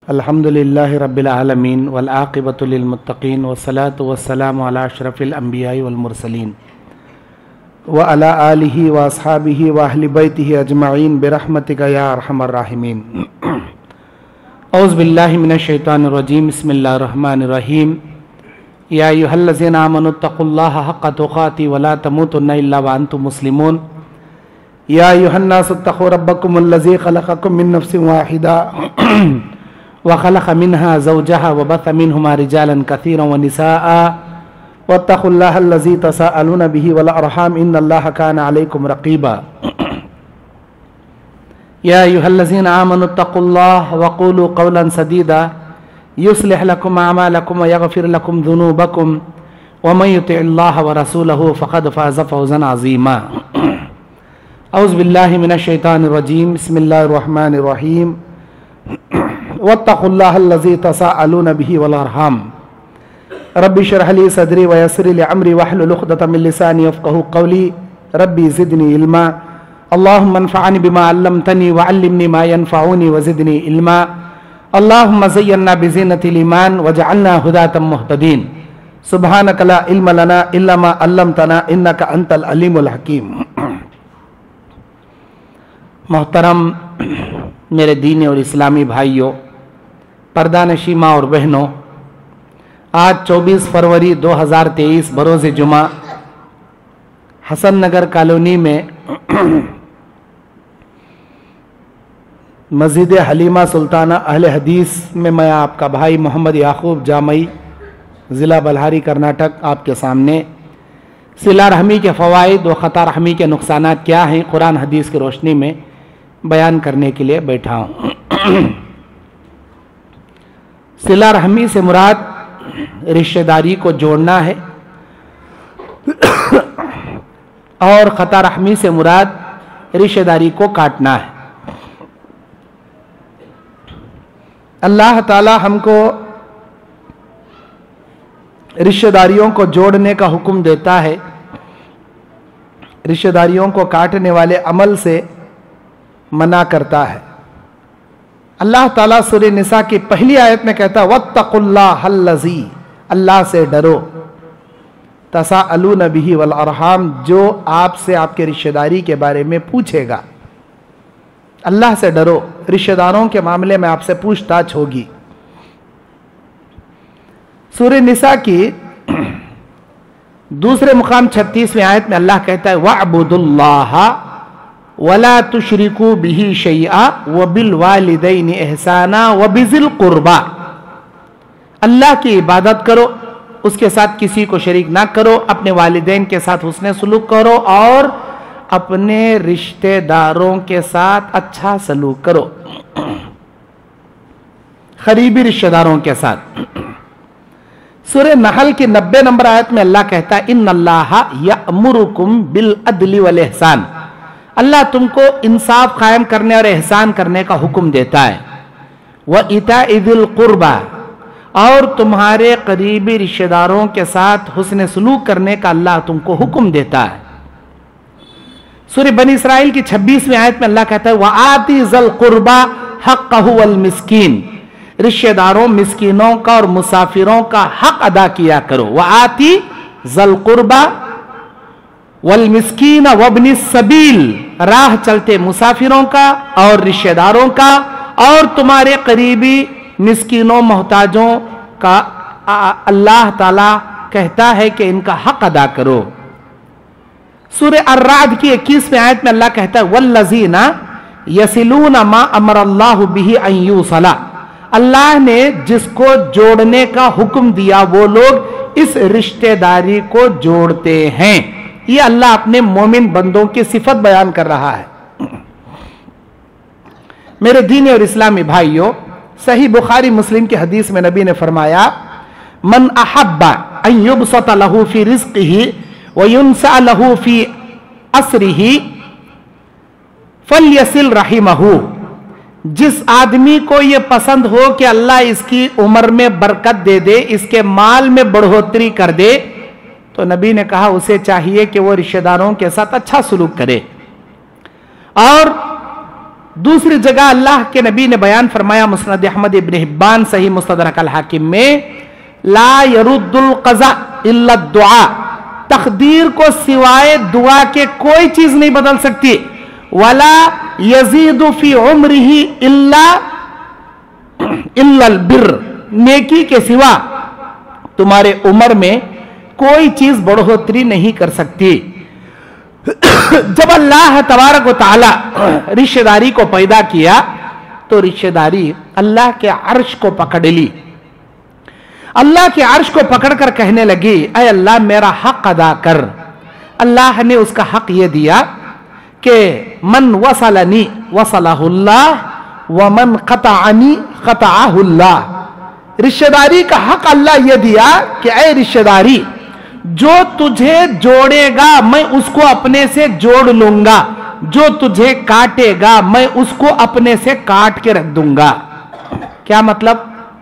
الحمدللہ رب العالمین والعاقبۃ للمتقین والصلاۃ والسلام علی اشرف الانبیاء والمرسلین وعلی آلہ واصحابہ واہل بیتہ اجمعین برحمتک یا ارحم الراحمین۔ اعوذ باللہ من الشیطان الرجیم، بسم اللہ الرحمن الرحیم۔ یا ایھا الذین آمنوا اتقوا اللہ حق تقاتہ ولا تموتن الا وانتم مسلمون۔ یا ایھا الناس اتقوا ربکم الذی خلقکم من نفس واحدہ وخلق منها زوجها وبث منهما رجالا كثيرا ونساء واتقوا الله الذي تساءلون به والأرحام إن الله كان عليكم رقيبا۔ يا أيها الذين آمنوا اتقوا الله وقولوا قولا سديدا يصلح لكم أعمالكم ويغفر لكم ذنوبكم ومن يطع الله ورسوله فقد فاز فوزا عظيما۔ أعوذ بالله من الشيطان الرجيم، بسم الله الرحمن الرحيم۔ واتقوا الله الذي تساءلون به والارحام رب اشرح لي صدري ويسر لي امري واحلل عقدة من لساني يفقهوا قولي ربي زدني علما اللهم انفعني بما علمتني وعلمني ما ينفعني وزدني علما اللهم زينا بزينة الإيمان وجعلنا هداة مهتدين سبحانك لا علم لنا إلا ما علمتنا إنك أنت العليم الحكيم۔ محترم میرے دینی اور اسلامی بھائیوں، پردہ نشی ماں اور بہنوں، آج 24 فروری 2023 بروز جمعہ حسن نگر کالونی میں مسجد حلیمہ سلطانہ اہل حدیث میں میں آپ کا بھائی محمد یعقوب جامعی، ضلع بلہاری کرناٹک، آپ کے سامنے صلہ رحمی کے فوائد و قطع رحمی کے نقصانات کیا ہیں قرآن حدیث کی روشنی میں بیان کرنے کے لیے بیٹھا ہوں۔ صلہ رحمی سے مراد رشتہ داری کو جوڑنا ہے اور قطع رحمی سے مراد رشتہ داری کو کاٹنا ہے۔ اللہ تعالی ہم کو رشتہ داریوں کو جوڑنے کا حکم دیتا ہے، رشتہ داریوں کو کاٹنے والے عمل سے منع کرتا ہے۔ اللہ تعالیٰ سورہ نساء کی پہلی آیت میں کہتا ہے واتقوا اللہ الذی، اللہ سے ڈرو، تساءلون بہ والارحام، جو آپ سے آپ کے رشتہ داری کے بارے میں پوچھے گا۔ اللہ سے ڈرو، رشتہ داروں کے معاملے میں آپ سے پوچھ تاچھ ہوگی۔ سورہ نساء کی دوسرے مقام 36ویں آیت میں اللہ کہتا ہے وَاعْبُدُوا اللَّهَ وَلَا تُشْرِكُوا بِهِ شَيْئًا وَبِالْوَالِدَيْنِ إِحْسَانًا وَبِذِي الْقُرْبَى، اللہ کی عبادت کرو، اس کے ساتھ کسی کو شریک نہ کرو، اپنے والدین کے ساتھ حسن سلوک کرو اور اپنے رشتہ داروں کے ساتھ اچھا سلوک کرو، قریبی رشتہ داروں کے ساتھ۔ سورہ نحل کی 90 نمبر آیت میں اللہ کہتا ہے ان اللہ یأمرکم بالعدل والإحسان، اللہ تم کو انصاف قائم کرنے اور احسان کرنے کا حکم دیتا ہے۔ وَإِيتَاءِ ذِي الْقُرْبَى، اور تمہارے قریبی رشتہ داروں کے ساتھ حسن سلوک کرنے کا اللہ تم کو حکم دیتا ہے۔ سورہ بنی اسرائیل کی 26ویں آیت میں اللہ کہتا ہے وَآتِ ذَا الْقُرْبَى حَقَّهُ وَالْمِسْكِينَ، رشتہ داروں، مسکینوں کا اور مسافروں کا حق ادا کیا کرو۔ وَآتِ ذَا الْقُرْبَى والمسکین وابن السبیل، راہ چلتے مسافروں کا اور رشتہ داروں کا اور تمہارے قریبی مسکینوں محتاجوں کا اللہ تعالی کہتا ہے کہ ان کا حق ادا کرو۔ سورہ الرعد کی 21ویں آیت میں اللہ کہتا ہے والذین یصلون ما امر اللہ بہ ان یوصل، اللہ نے جس کو جوڑنے کا حکم دیا وہ لوگ اس رشتہ داری کو جوڑتے ہیں۔ یہ اللہ اپنے مومن بندوں کی صفت بیان کر رہا ہے۔ میرے دینی اور اسلامی بھائیوں، صحیح بخاری مسلم کی حدیث میں نبی نے فرمایا من احب ان یبسط له فی رزقه وینسع له فی عسره فلیصل رحمه، جس آدمی کو یہ پسند ہو کہ اللہ اس کی عمر میں برکت دے دے، اس کے مال میں بڑھوتری کر دے، تو نبی نے کہا اسے چاہیے کہ وہ رشتہ داروں کے ساتھ اچھا سلوک کرے، اور दूसरी जगह अल्लाह के नबी ने बयान फरमाया मुस्नद अहमद इब्न हिब्बान सही मुस्तदरक अल हाकिम में, ला यरुद्दुल क़ज़ा इल्ला दुआ, तकदीर को सिवाय दुआ के कोई चीज नहीं बदल सकती। वला यजीदु फी उम्रिही इल्लल बिर्र, नेकी के सिवा तुम्हारे उम्र में कोई चीज बढ़ोतरी नहीं कर सकती। जब अल्लाह तबारक व तआला रिश्तेदारी को पैदा किया तो रिश्तेदारी अल्लाह के अर्श को पकड़ ली। अल्लाह के अर्श को पकड़कर कहने लगी, ऐ अल्लाह मेरा हक अदा कर। अल्लाह ने उसका हक ये दिया कि मन वसलनी वसलहुल्लाह व मन क़तअनी क़तअहुल्लाह। रिश्तेदारी का हक अल्लाह ये दिया कि ऐ रिश्तेदारी, जो तुझे जोड़ेगा मैं उसको अपने से जोड़ लूंगा, जो तुझे काटेगा मैं उसको अपने से काट के रख दूंगा। क्या मतलब?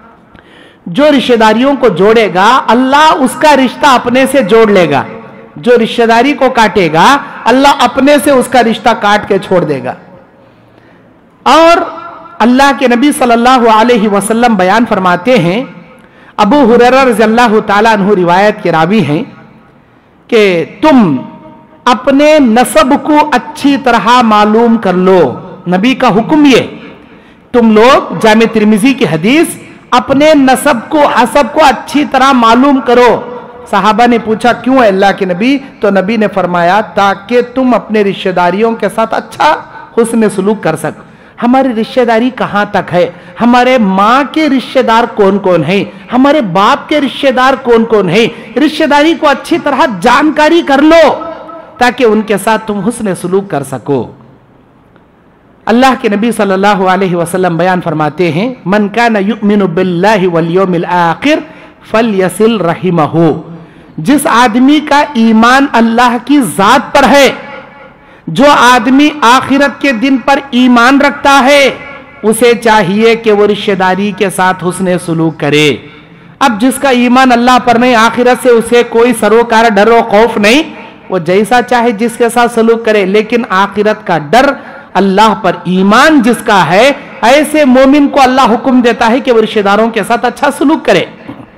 जो रिश्तेदारियों को जोड़ेगा अल्लाह उसका रिश्ता अपने से जोड़ लेगा, जो रिश्तेदारी को काटेगा अल्लाह अपने से उसका रिश्ता काट के छोड़ देगा। और अल्लाह के नबी सल्लल्लाहु अलैहि वसल्लम बयान फरमाते हैं, अबू हुरैरा रज़ियल्लाहु ताला अन्हु रिवायत के रावी हैं कि तुम अपने नसब को अच्छी तरह मालूम कर लो। नबी का हुक्म ये, तुम लोग जामे तिर्मिज़ी की हदीस, अपने नसब को हसब को अच्छी तरह मालूम करो। सहाबा ने पूछा क्यों अल्लाह के नबी? तो नबी ने फरमाया ताकि तुम अपने रिश्तेदारियों के साथ अच्छा हुस्न सलूक कर सको। हमारी रिश्तेदारी कहाँ तक है? हमारे माँ के रिश्तेदार कौन कौन हैं, हमारे बाप के रिश्तेदार कौन कौन हैं, रिश्तेदारी को अच्छी तरह जानकारी कर लो ताकि उनके साथ तुम हुस्न सलूक कर सको। अल्लाह के नबी सल्लल्लाहु अलैहि वसल्लम बयान फरमाते हैं, मन काना युमिनु बिल्लाहि वल यौमिल आखिर फलयसिल रहिमहु। जिस आदमी का ईमान अल्लाह की जात पर है, जो आदमी आखिरत के दिन पर ईमान रखता है, उसे चाहिए कि वो रिश्तेदारी के साथ हुस्न सलूक करे। अब जिसका ईमान अल्लाह पर नहीं, आखिरत से उसे कोई सरोकार डर और खौफ नहीं, वो जैसा चाहे जिसके साथ सलूक करे, लेकिन आखिरत का डर अल्लाह पर ईमान जिसका है, ऐसे मोमिन को अल्लाह हुक्म देता है कि वो रिश्तेदारों के साथ अच्छा सलूक करे।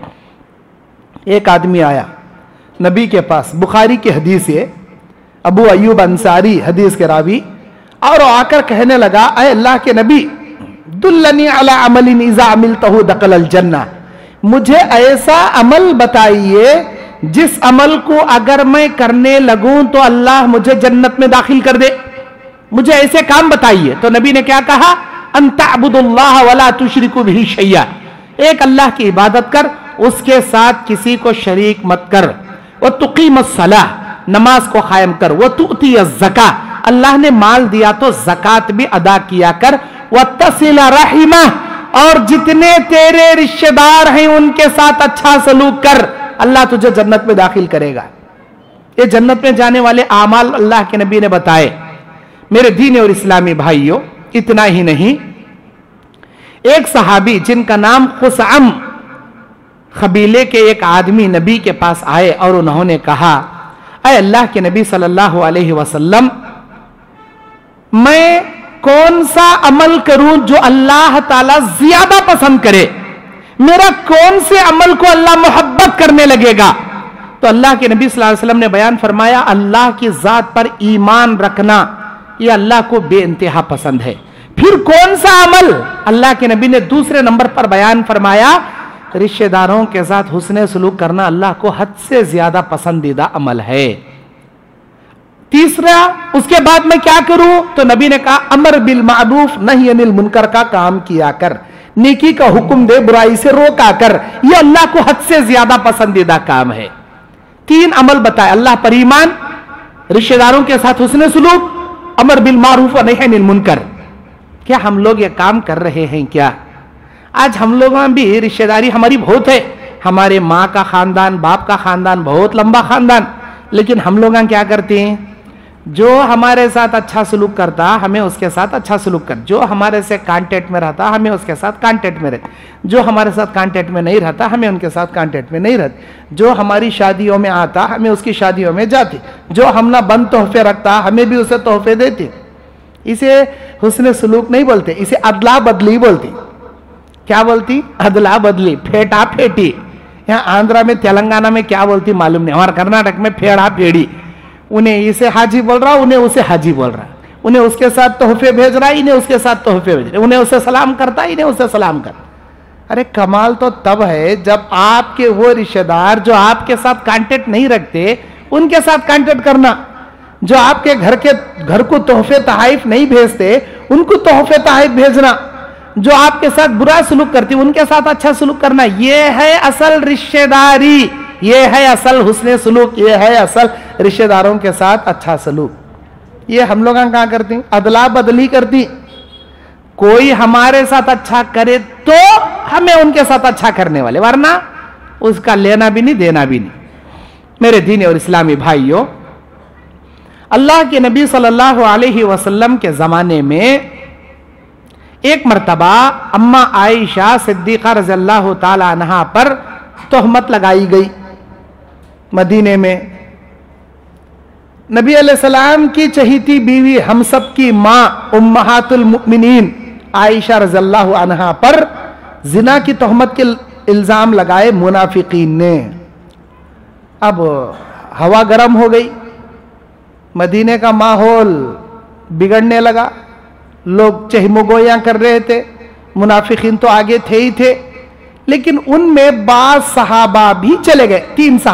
एक आदमी आया नबी के पास, बुखारी की हदीस है, अबू अयूब अंसारी हदीस के रावी, और आकर कहने लगा, ऐ अल्लाह के नबी, दुल्लनी अला अमलिन इज़ा अमिलतहु दखलल जन्नह, मुझे ऐसा अमल बताइए जिस अमल को अगर मैं करने लगूं तो अल्लाह मुझे जन्नत में दाखिल कर दे, मुझे ऐसे काम बताइए। तो नबी ने क्या कहा? अन तअबुदुल्लाह वला तुशरिकु बिही शैया, एक अल्लाह की इबादत कर, उसके साथ किसी को शरीक मत कर। व तुकीमस सलाह, नमाज को कायम कर। व तुअतियज़ ज़का, अल्लाह ने माल दिया तो ज़कात भी अदा किया कर। व तसिल रहिमा, और जितने तेरे रिश्तेदार हैं उनके साथ अच्छा सलूक कर, अल्लाह तुझे जन्नत में दाखिल करेगा। ये जन्नत में जाने वाले आमाल अल्लाह के नबी ने बताए। मेरे दीन और इस्लामी भाइयों, इतना ही नहीं, एक सहाबी जिनका नाम खुसअम कबीले के एक आदमी नबी के पास आए और उन्होंने कहा, ऐ अल्लाह के नबी सल्लल्लाहु अलैहि वसल्लम, मैं कौन सा अमल करूं जो अल्लाह ताला ज्यादा पसंद करे? मेरा कौन से अमल को अल्लाह मोहब्बत करने लगेगा? तो अल्लाह के नबी सल्लल्लाहु अलैहि वसल्लम ने बयान फरमाया, अल्लाह की जात पर ईमान रखना यह अल्लाह को बेइंतहा पसंद है। फिर कौन सा अमल? अल्लाह के नबी ने दूसरे नंबर पर बयान फरमाया, रिश्तेदारों के साथ हुस्न सलूक करना अल्लाह को हद से ज्यादा पसंदीदा अमल है। तीसरा, उसके बाद मैं क्या करूं? तो नबी ने कहा, अमर बिल मारूफ नही अनिल मुनकर का काम किया कर, नेकी का हुक्म दे, बुराई से रोका कर, यह अल्लाह को हद से ज्यादा पसंदीदा काम है। तीन अमल बताए, अल्लाह पर ईमान, रिश्तेदारों के साथ हुस्न सलूक, अमर बिल मारूफ और नही अनिल मुनकर। क्या हम लोग ये काम कर रहे हैं क्या? आज हम लोगों में भी रिश्तेदारी हमारी बहुत है, हमारे माँ का खानदान, बाप का खानदान, बहुत लंबा खानदान, लेकिन हम लोग क्या करते हैं? जो हमारे साथ अच्छा सलूक करता हमें उसके साथ अच्छा सलूक कर, जो हमारे से कांटेक्ट में रहता हमें उसके साथ कांटेक्ट में रहते, जो हमारे साथ कांटेक्ट में नहीं रहता हमें उनके साथ कांटेक्ट में नहीं रहते, जो हमारी शादियों में आता हमें उसकी शादियों में जाते, जो हम ना बंद तोहफे रखता हमें भी उसे तोहफे देते। इसे हुस्न सलूक नहीं बोलते, इसे अदला बदली बोलती। क्या बोलती? अदला बदली, फेटा फेटी। यहाँ आंध्रा में तेलंगाना में क्या बोलती मालूम नहीं, हमारे कर्नाटक में फेड़ा फेड़ी। उन्हें इसे हाजी बोल रहा, उन्हें उसे हाजी बोल रहा, उन्हें उसके साथ तोहफे भेज रहा, इन्हें उसके साथ तोहफे भेज रहे, उन्हें उसे सलाम करता, इन्हें उसे सलाम करता। अरे कमाल तो तब है जब आपके वो रिश्तेदार जो आपके साथ कांटेक्ट नहीं रखते उनके साथ कांटेक्ट करना, जो आपके घर को तोहफे तहाइफ नहीं भेजते उनको तोहफे तहाइफ भेजना, जो आपके साथ बुरा सलूक करती उनके साथ अच्छा सलूक करना। ये है असल रिश्तेदारी, ये है असल हुस्ने सलूक, ये है असल रिश्तेदारों के साथ अच्छा सलूक। ये हम लोग कहाँ करती? अदला बदली करती। कोई हमारे साथ अच्छा करे तो हमें उनके साथ अच्छा करने वाले, वरना उसका लेना भी नहीं देना भी नहीं। मेरे दीन और इस्लामी भाइयों, अल्लाह के नबी सल्लल्लाहु अलैहि वसल्लम के ज़माने में एक मर्तबा अम्मा आयशा सिद्दीक़ा रज़ियल्लाहु ताला अन्हा पर तोहमत लगाई गई मदीने में। नबी अलैहिस्सलाम की चहीती बीवी, हम सब की माँ उम्महातुल मुमिनीन आयशा रज़ियल्लाहु अन्हा पर जिना की तोहमत के इल्ज़ाम लगाए मुनाफिकीन ने। अब हवा गर्म हो गई, मदीने का माहौल बिगड़ने लगा, लोग चहमुगोयां कर रहे थे, मुनाफिकीन तो आगे थे ही थे, लेकिन उनमें बाज़ सहाबा भी चले गए।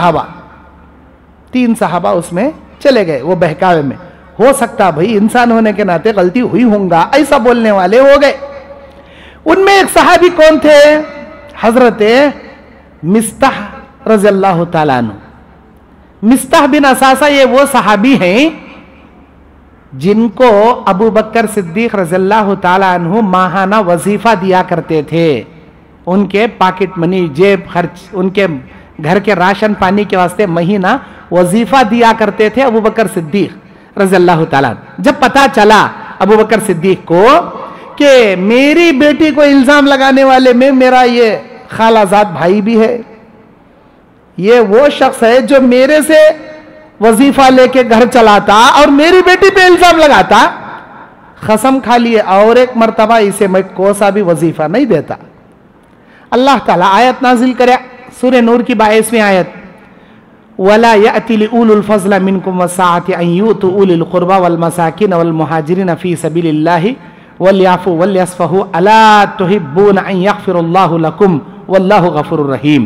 तीन सहाबा उसमें चले गए वो बहकावे में। हो सकता भाई इंसान होने के नाते गलती हुई होगा, ऐसा बोलने वाले हो गए। उनमें एक सहाबी कौन थे? हजरत मिस्ताह रज़ियल्लाहु ताला अन्हु। मिस्ताह बिन असासा ये वो सहाबी हैं जिनको अबू बकर सिद्दीक रज़ियल्लाहु ताला अन्हु माहाना वजीफा दिया करते थे। उनके पॉकेट मनी, जेब खर्च, उनके घर के राशन पानी के वास्ते महीना वजीफा दिया करते थे अबू बकर सिद्दीक रज़ियल्लाहु ताला। जब पता चला अबू बकर सिद्दीक को कि मेरी बेटी को इल्जाम लगाने वाले में मेरा ये खालाजाद भाई भी है, ये वो शख्स है जो मेरे से वजीफा लेके घर चलाता और मेरी बेटी पे इल्जाम लगाता, कसम खा लिए और एक मर्तबा इसे मैं कोसा भी वजीफा नहीं देता। अल्लाह ताला आयत नाजिल करे, सूरह नूर की 22वीं आयत, वला यअति लिउलुल फज़ल मिनकुम वस्साअति अन युतु उलिल कुर्बा वल मसाकिन वल मुहाजिरिन फी सबीलिल्लाहि वलयाफु वलयस्फहु अला तुहिब्बून अन यग़फिरल्लाहु लकुम वल्लाहु गफूरुर रहीम।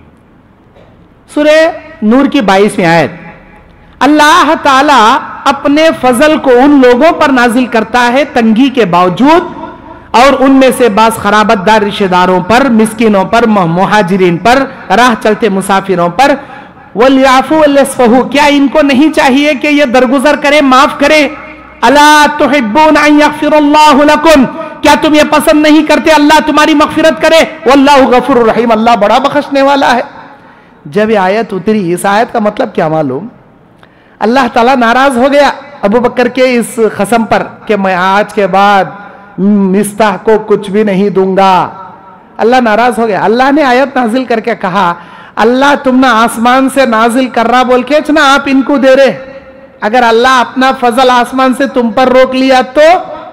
सूरह नूर की 22वीं आयत। अल्लाह ताला अपने फजल को उन लोगों पर नाजिल करता है तंगी के बावजूद, और उनमें से बास खराबतदार रिश्तेदारों पर, मिस्किनों पर, मुहाजिरीन पर, राह चलते मुसाफिरों पर। वलयाफु वलयस्फहु, क्या इनको नहीं चाहिए कि ये दरगुजर करे, माफ करे? अला तुहिब्बून अन यग़फिरल्लाहु लकुम, क्या तुम ये पसंद नहीं करते अल्लाह तुम्हारी मग़फ़िरत करे? वल्लाहु गफूरुर रहीम, अल्लाह बड़ा बख्शने वाला है। जब ये आयत उतरी, इस आयत का मतलब क्या मालूम? अल्लाह ताला नाराज हो गया अबू बकर के इस कसम पर कि मैं आज के बाद मिस्ताह को कुछ भी नहीं दूंगा। अल्लाह नाराज हो गया। अल्लाह ने आयत नाजिल करके कहा, अल्लाह तुम ना आसमान से नाजिल कर रहा बोल के ना आप इनको दे रहे। अगर अल्लाह अपना फजल आसमान से तुम पर रोक लिया तो,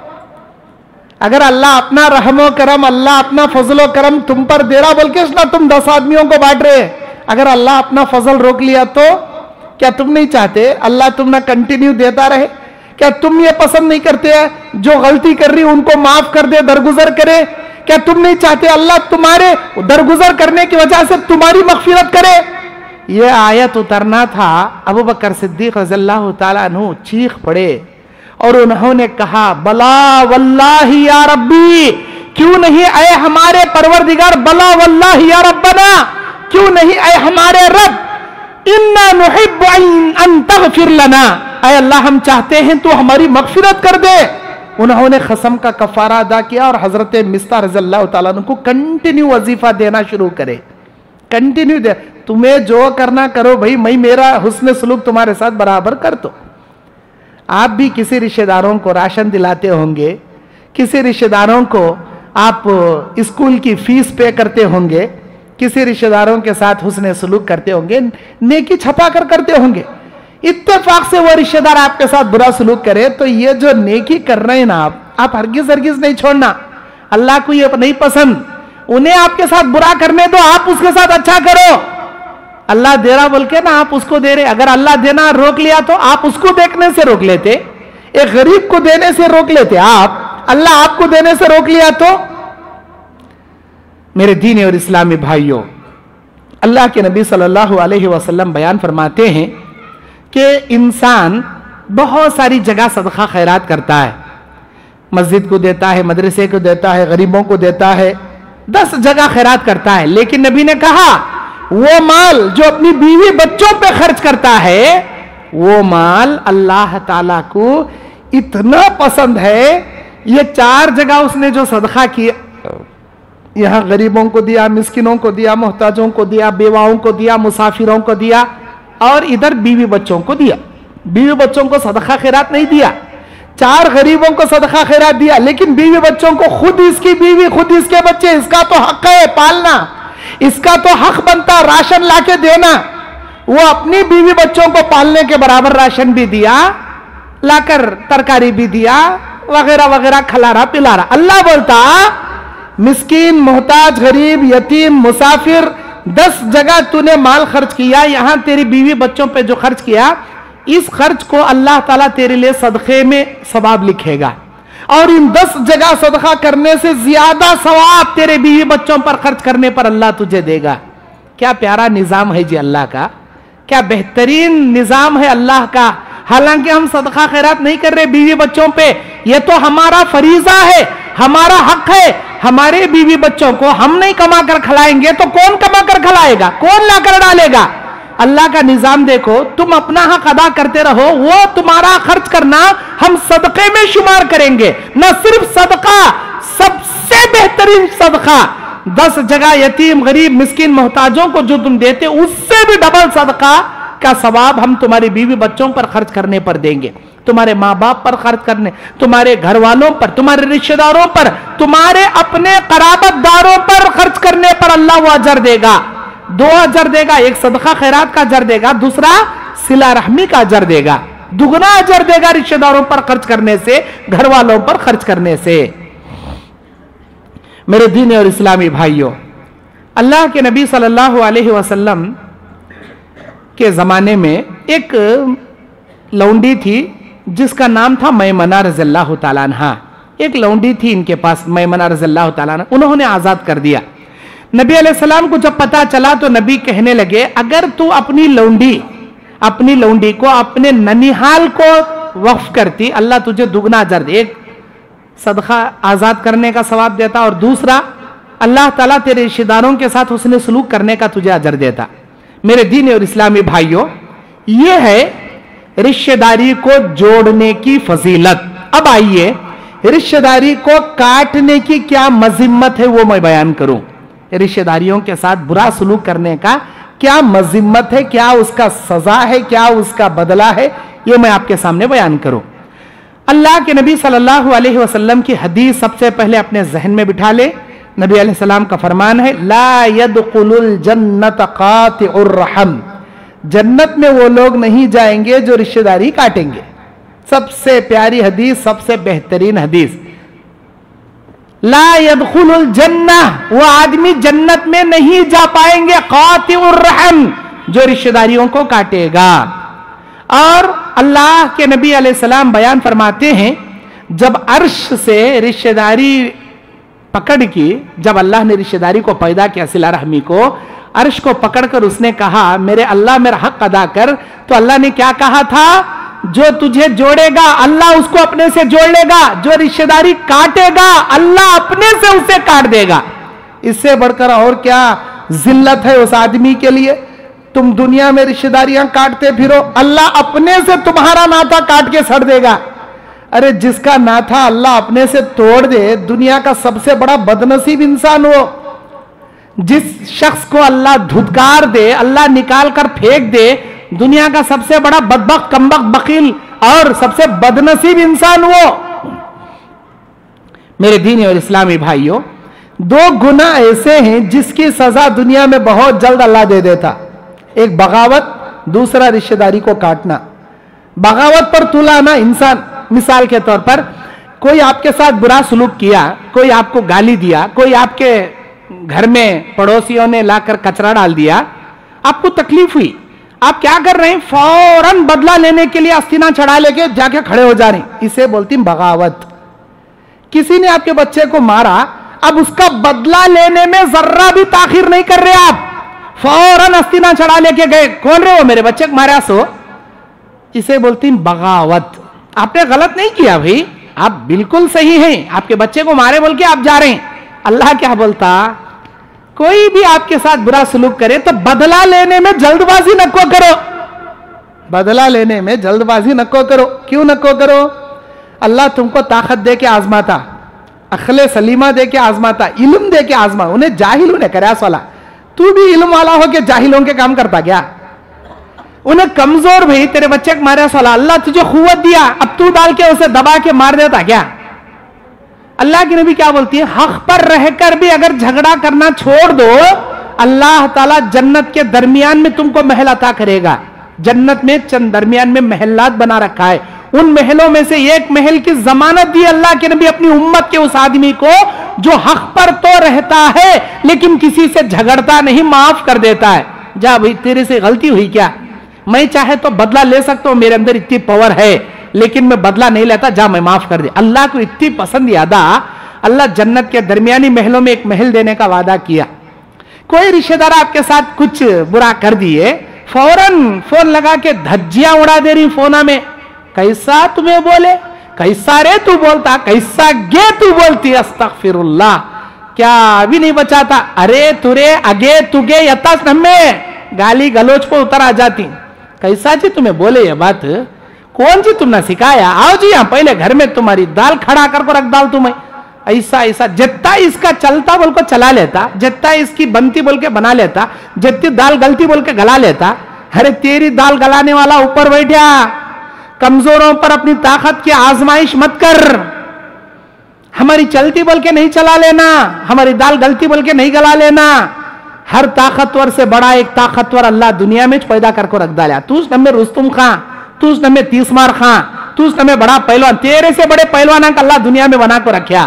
अगर अल्लाह अपना रहमो करम, अल्लाह अपना फजलो करम तुम पर दे रहा बोल के ना तुम 10 आदमियों को बांट रहे, अगर अल्लाह अपना फजल रोक लिया तो क्या तुम नहीं चाहते अल्लाह तुम ना कंटिन्यू देता रहे? क्या तुम ये पसंद नहीं करते हैं जो गलती कर रही उनको माफ कर दे, दरगुजर करे? क्या तुम नहीं चाहते अल्लाह तुम्हारे दरगुजर करने की वजह से तुम्हारी मग़फ़िरत करे? ये आयत उतरना था, अबू बकर सिद्दीक रज़ियल्लाहु ताला अन्हु चीख पड़े और उन्होंने कहा, बला वल्लाही या रब्बी, क्यों नहीं ऐ हमारे परवरदिगार, बला वल्लाही या रब्बना, क्यों नहीं ऐ हमारे रब, इन्ना नुहिब्बु अन तग़फिर लना, ऐ अल्लाह हम चाहते हैं तू हमारी मग़फ़िरत कर दे। उन्होंने कसम का कफारा अदा किया और हजरत मिस्ताह रज़ियल्लाहु ताला अन्हु को कंटिन्यू वजीफा देना शुरू करे। कंटिन्यू दे, तुम्हें जो करना करो भाई, मैं मेरा हुस्न सलूक तुम्हारे साथ बराबर कर दो। आप भी किसी रिश्तेदारों को राशन दिलाते होंगे, किसी रिश्तेदारों को आप स्कूल की फीस पे करते होंगे, किसी रिश्तेदारों के साथ हुस्न सलूक करते होंगे, नेकी छपा कर करते होंगे। इत्तेफाक से वो रिश्तेदार आपके साथ बुरा सलूक करे तो ये जो नेकी कर रहे हैं ना आप, आप हरगिज हरगिज नहीं छोड़ना। अल्लाह को ये नहीं पसंद, उन्हें आपके साथ बुरा करने दो, आप उसके साथ अच्छा करो। अल्लाह दे रहा बोल के ना आप उसको दे रहे, अगर अल्लाह देना रोक लिया तो आप उसको देखने से रोक लेते, एक गरीब को देने से रोक लेते, आप अल्लाह आपको देने से रोक लिया तो। मेरे दीनी और इस्लामी भाइयों, अल्लाह के नबी सल्लल्लाहु अलैहि वसल्लम बयान फरमाते हैं कि इंसान बहुत सारी जगह सदका खैरात करता है, मस्जिद को देता है, मदरसे को देता है, गरीबों को देता है, 10 जगह खैरात करता है। लेकिन नबी ने कहा वो माल जो अपनी बीवी बच्चों पे खर्च करता है, वो माल अल्लाह ताला को इतना पसंद है, ये 4 जगह उसने जो सदका किया, यहां गरीबों को दिया, मिस्किनों को दिया, मोहताजों को दिया, बेवाओं को दिया, मुसाफिरों को दिया, और इधर बीवी बच्चों को दिया। बीवी बच्चों को सदका खैरात नहीं दिया, 4 गरीबों को सदका खैरात दिया, लेकिन बीवी बच्चों को खुद इसकी बीवी, खुद इसके बच्चे, इसका तो हक है पालना, इसका तो हक बनता राशन लाके देना। वो अपनी बीवी बच्चों को पालने के बराबर राशन भी दिया, लाकर तरकारी भी दिया, वगैरह वगैरह खिला रहा पिला रहा। अल्लाह बोलता मिस्किन, मोहताज, गरीब, यतीम, मुसाफिर, 10 जगह तूने माल खर्च किया, यहां तेरी बीवी बच्चों पे जो खर्च किया, इस खर्च को अल्लाह ताला तेरे लिए सदक़े में सवाब लिखेगा, और इन 10 जगह सदका करने से ज्यादा सवाब तेरे बीवी बच्चों पर खर्च करने पर अल्लाह तुझे देगा। क्या प्यारा निजाम है जी अल्लाह का, क्या बेहतरीन निजाम है अल्लाह का। हालांकि हम सदका खैरात नहीं कर रहे बीवी बच्चों पे, ये तो हमारा फरीजा है, हमारा हक है। हमारे बीवी बच्चों को हम नहीं कमा कर खिलाएंगे तो कौन कमा कर खिलाएगा, कौन लाकर डालेगा। अल्लाह का निजाम देखो, तुम अपना हक अदा करते रहो, वो तुम्हारा खर्च करना हम सदक़े में शुमार करेंगे। न सिर्फ सदका, सबसे बेहतरीन सदका 10 जगह यतीम, गरीब, मिस्किन, मोहताजों को जो तुम देते, उससे भी डबल सदका का सवाब हम तुम्हारी बीवी बच्चों पर खर्च करने पर देंगे, तुम्हारे माँ बाप पर खर्च करने, तुम्हारे घर वालों पर, तुम्हारे रिश्तेदारों पर, तुम्हारे अपने कराबतदारों पर खर्च करने पर अल्लाह वो अजर देगा। 2 अजर देगा, एक सदका खैरात का अजर देगा, दूसरा सिला रहमी का अजर देगा, दुगना अजर देगा रिश्तेदारों पर खर्च करने से, घर वालों पर खर्च करने से। मेरे दीन और इस्लामी भाइयों, अल्लाह के नबी सल्लल्लाहु अलैहि वसल्लम के जमाने में एक लौंडी थी जिसका नाम था मैमना रज़ियल्लाहु ताला अन्हा। एक लौंडी थी इनके पास, मैमना रज़ियल्लाहु ताला अन्हा, उन्होंने आजाद कर दिया। नबी अलैहिस्सलाम को जब पता चला तो नबी कहने लगे, अगर तू अपनी लौंडी को अपने ननिहाल को वक्फ करती, अल्लाह तुझे दुगना अजर दे। एक सदका आजाद करने का सवाब देता, और दूसरा अल्लाह ताला तेरे रिश्तेदारों के साथ उसने सलूक करने का तुझे अजर देता। मेरे दीन और इस्लामी भाइयों, यह है रिश्तेदारी को जोड़ने की फजीलत। अब आइए रिश्तेदारी को काटने की क्या मजिम्मत है वो मैं बयान करूं। रिश्तेदारियों के साथ बुरा सलूक करने का क्या मजिम्मत है, क्या उसका सजा है, क्या उसका बदला है, ये मैं आपके सामने बयान करूं। अल्लाह के नबी सल्लल्लाहु अलैहि वसल्लम की हदीस सबसे पहले अपने जहन में बिठा ले। नबी अलैहिस्सलाम का फरमान है, ला यदखुलुल जन्नत कातिउर रहम, जन्नत में वो लोग नहीं जाएंगे जो रिश्तेदारी काटेंगे। सबसे प्यारी हदीस, सबसे बेहतरीन हदीस, ला यदखुलुल जन्नह, वो आदमी जन्नत में नहीं जा पाएंगे, कातिउर रहम, जो रिश्तेदारियों को काटेगा। और अल्लाह के नबी अलैहिस्सलाम बयान फरमाते हैं, जब अर्श से रिश्तेदारी पकड़ की, जब अल्लाह ने रिश्तेदारी को पैदा किया, सिला रहमी को, अर्श को पकड़कर उसने कहा, मेरे अल्लाह मेरा हक अदा कर, तो अल्लाह ने क्या कहा था, जो तुझे जोड़ेगा अल्लाह उसको अपने से जोड़ लेगा, जो रिश्तेदारी काटेगा अल्लाह अपने से उसे काट देगा। इससे बढ़कर और क्या जिल्लत है उस आदमी के लिए। तुम दुनिया में रिश्तेदारियां काटते फिरो, अल्लाह अपने से तुम्हारा नाता काट के सड़ देगा। अरे जिसका नाता अल्लाह अपने से तोड़ दे, दुनिया का सबसे बड़ा बदनसीब इंसान हो। जिस शख्स को अल्लाह धुतकार दे, अल्लाह निकाल कर फेंक दे, दुनिया का सबसे बड़ा बदबख्त, कमबख्त, बकील और सबसे बदनसीब इंसान वो। मेरे दीनी और इस्लामी भाइयों, 2 गुनाह ऐसे हैं जिसकी सजा दुनिया में बहुत जल्द अल्लाह दे देता। एक बगावत, दूसरा रिश्तेदारी को काटना। बगावत पर तुलाना इंसान, मिसाल के तौर पर کوئی آپ کے ساتھ برا سلوک کیا, کوئی آپ کو گالی دیا, کوئی آپ کے گھر میں پڑوسیوں نے لا کر کچرا ڈال دیا, آپ کو تکلیف ہوئی, آپ کیا کر رہے ہیں؟ فوراً بدلہ لینے کے لیے استینا چڑھا لے کے جا کے کھڑے ہو جا رہے ہیں. اسے بولتی ہیں بغاوت. کسی نے آپ کے بچے کو مارا, اب اس کا بدلہ لینے میں ذرہ بھی تاخیر نہیں کر رہے, آپ فوراً استینا چڑھا لے کے گئے, کون رہے ہو میرے بچے کو مارا سو. اسے بولتی ہیں بغاوت. آپ نے غلط نہیں کیا بھائی, آپ بالکل صحیح ہیں, آپ کے بچے کو مارے بول کے آپ جا رہے ہیں. اللہ کیا بولتا؟ کوئی بھی آپ کے ساتھ برا سلوک کرے تو بدلہ لینے میں جلد بازی نکو کرو. بدلہ لینے میں جلد بازی نکو کرو. کیوں نکو کرو؟ اللہ تم کو طاقت دے کے آزماتا, عقل سلیمہ دے کے آزماتا, علم دے کے آزما. انہیں جاہل انہیں کریا سوالا, تو بھی علم والا ہو کے جاہلوں کے کام کرتا کیا؟ انہیں کمزور بھئی تیرے بچے کو مارے سوالا, اللہ تجھے قوت دیا, اب تو ڈال کے اسے دبا کے مار دیتا کیا؟ اللہ کی نبی کیا بولتی ہے؟ حق پر رہ کر بھی اگر جھگڑا کرنا چھوڑ دو, اللہ تعالیٰ جنت کے درمیان میں تم کو محل عطا کرے گا. جنت میں چند درمیان میں محلات بنا رکھا ہے, ان محلوں میں سے ایک محل کی ضمانت دی اللہ کے نبی اپنی امت کے اس آدمی کو جو حق پر تو رہتا ہے لیکن کسی سے جھگڑتا نہیں, معاف کر دیتا ہے. جا بھائی تیرے سے غلطی ہوئی کیا, میں چاہے تو بدلہ لے سکتا ہوں, میرے اندر اتنی پاور ہے, لیکن میں بدلہ نہیں لیتا, جا میں معاف کر دے. اللہ کو اتنی پسند یادا, اللہ جنت کے درمیانی محلوں میں ایک محل دینے کا وعدہ کیا. کوئی رشتہ دار آپ کے ساتھ کچھ برا کر دیے, فوراً فون لگا کے دھجیاں اڑا دے رہی فونا میں, کیسا تمہیں بولے, کیسا رے تو بولتا, کیسا گے تو بولتی, استغفر اللہ, کیا ابھی نہیں بچاتا, ارے ترے اگے تگے یتاس نمے گالی گلوچ کو اتر آ جاتی. کیسا جی تمہیں بولے یہ بات, کون جی تم نے سکھایا, آؤ جی یہاں پہلے گھر میں تمہاری دال کھڑا کر کو رکھ ڈال تمہیں, ایسا ایسا. جتنا اس کا چلتا بول کو چلا لیتا, جتنا اس کی بنتی بول کے بنا لیتا, جتنی دال گلتی بول کے گلا لیتا. ارے تیری دال گلانے والا اوپر بیٹھا, کمزوروں پر اپنی طاقت کی آزمائش مت کر. ہماری چلتی بول کے نہیں چلا لینا, ہماری دال گلتی بول کے نہیں گلا لینا. ہر طاقتور سے بڑا ایک طاقتور اللہ دنیا میں پیدا کر کو رکھ ڈالا. تو اس نمبر رستم خان, تو اس نمبر تیسمار خان, تو اس نمبر بڑا پہلوان, تیرے سے بڑے پہلوانوں کا اللہ دنیا میں بنا کو رکھیا.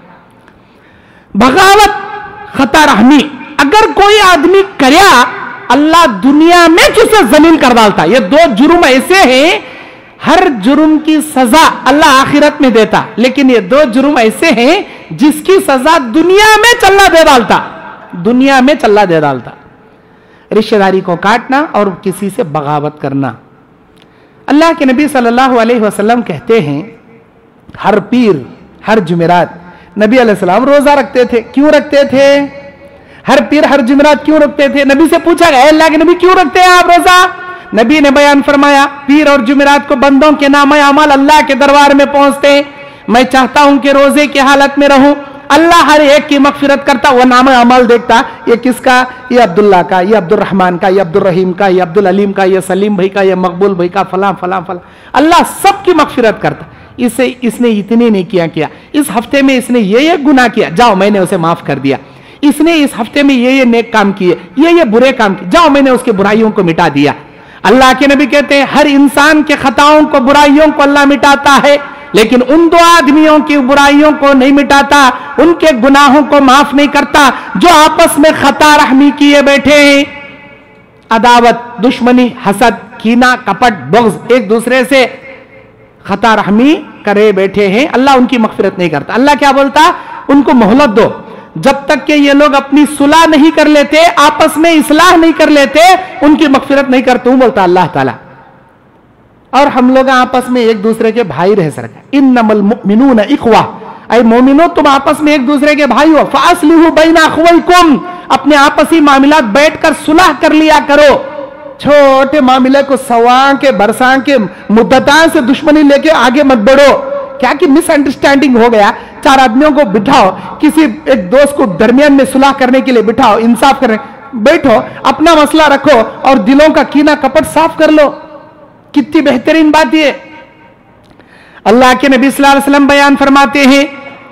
بغاوت, خطا رحمی اگر کوئی آدمی کریا, اللہ دنیا میں جسے ذلیل کر ڈالتا. یہ دو جرم ایسے ہیں, ہر جرم کی سزا اللہ آخرت میں دیتا, لیکن یہ دو جرم ایسے ہیں جس کی سزا دنیا میں چلا دے ڈالتا, دنیا میں چلا دے ڈالتا. رشتہ داری کو کاٹنا اور کسی سے بغاوت کرنا. اللہ کے نبی صلی اللہ علیہ وسلم کہتے ہیں ہر پیر ہر جمعرات نبی علیہ السلام روزہ رکھتے تھے. کیوں رکھتے تھے؟ ہر پیر ہر جمعرات کیوں رکھتے تھے؟ نبی سے پوچھا گیا, اللہ کے نبی کیوں رکھتے ہیں آپ روزہ؟ نبی نے بیان فرمایا, پیر اور جمعرات کو بندوں کے نام اعمال اللہ کے دربار میں پہنچتے ہیں. میں چاہتا ہوں کہ روزے کی حالت میں رہوں, اللہ ہر ایک کی مغفرت کرتا, وہ نام اعمال دیکھتا, یہ کس کا, یہ عبداللہ کا, یہ عبد الرحمن کا, یہ عبد الرحیم کا, یہ عبد العلیم کا, یہ سلیم بھائی کا, یہ مقبول بھائی کا, فلاں فلاں فلاں. اللہ سب کی مغفرت کرتا. اس نے اتنی نیکیاں کیا, اس ہفتے میں اس نے یہ گناہ کیا, جاؤ میں نے اسے معاف کر دیا. اس نے اس ہفتے میں یہ نیک کام کیے, یہ برے کام کیے, جاؤ میں نے اس کے برائیوں کو مٹا دیا. اللہ کے نبی کہتے ہیں ہر انسان کے خطاؤں کو, برائیوں کو اللہ مٹاتا ہے, لیکن ان دو آدمیوں کی برائیوں کو نہیں مٹاتا, ان کے گناہوں کو معاف نہیں کرتا جو آپس میں خطا رحمی کیے بیٹھے ہیں. عداوت, دشمنی, حسد, کینہ, کپٹ, بغض, ایک دوسرے سے خطا رحمی کرے بیٹھے ہیں, اللہ ان کی مغفرت نہیں کرتا. اللہ کیا بولتا, ان کو مہلت دو, جب تک کہ یہ لوگ اپنی صلح نہیں کر لیتے, آپس میں اصلاح نہیں کر لیتے, ان کی مغفرت نہیں کرتا ہوں, بولتا اللہ تعالیٰ. اور ہم لوگ آپس میں ایک دوسرے کے بھائی رہ سکتے. انما المؤمنون اخوہ, اے مومنوں تم آپس میں ایک دوسرے کے بھائی ہو. فاصلحوا بین اخویکم, اپنے آپسی معاملات بیٹھ کر صلح کر لیا کرو. چھوٹے معاملے کو سواں کے برساں کے مدتاں سے دشمنی لے کے آگے مت بڑھو. کیا کہ مس انڈرسٹینڈنگ ہو گیا, چار آدمیوں کو بٹھاؤ, کسی ایک دوست کو درمیان میں صلح کرنے کے لیے بٹھاؤ, انصاف کرنے بیٹھو, اپنا مسئلہ رکھو اور دلوں کا کینہ کپٹ صاف کر لو. کتنی بہترین بات یہ. اللہ کے نبی صلی اللہ علیہ وسلم بیان فرماتے ہیں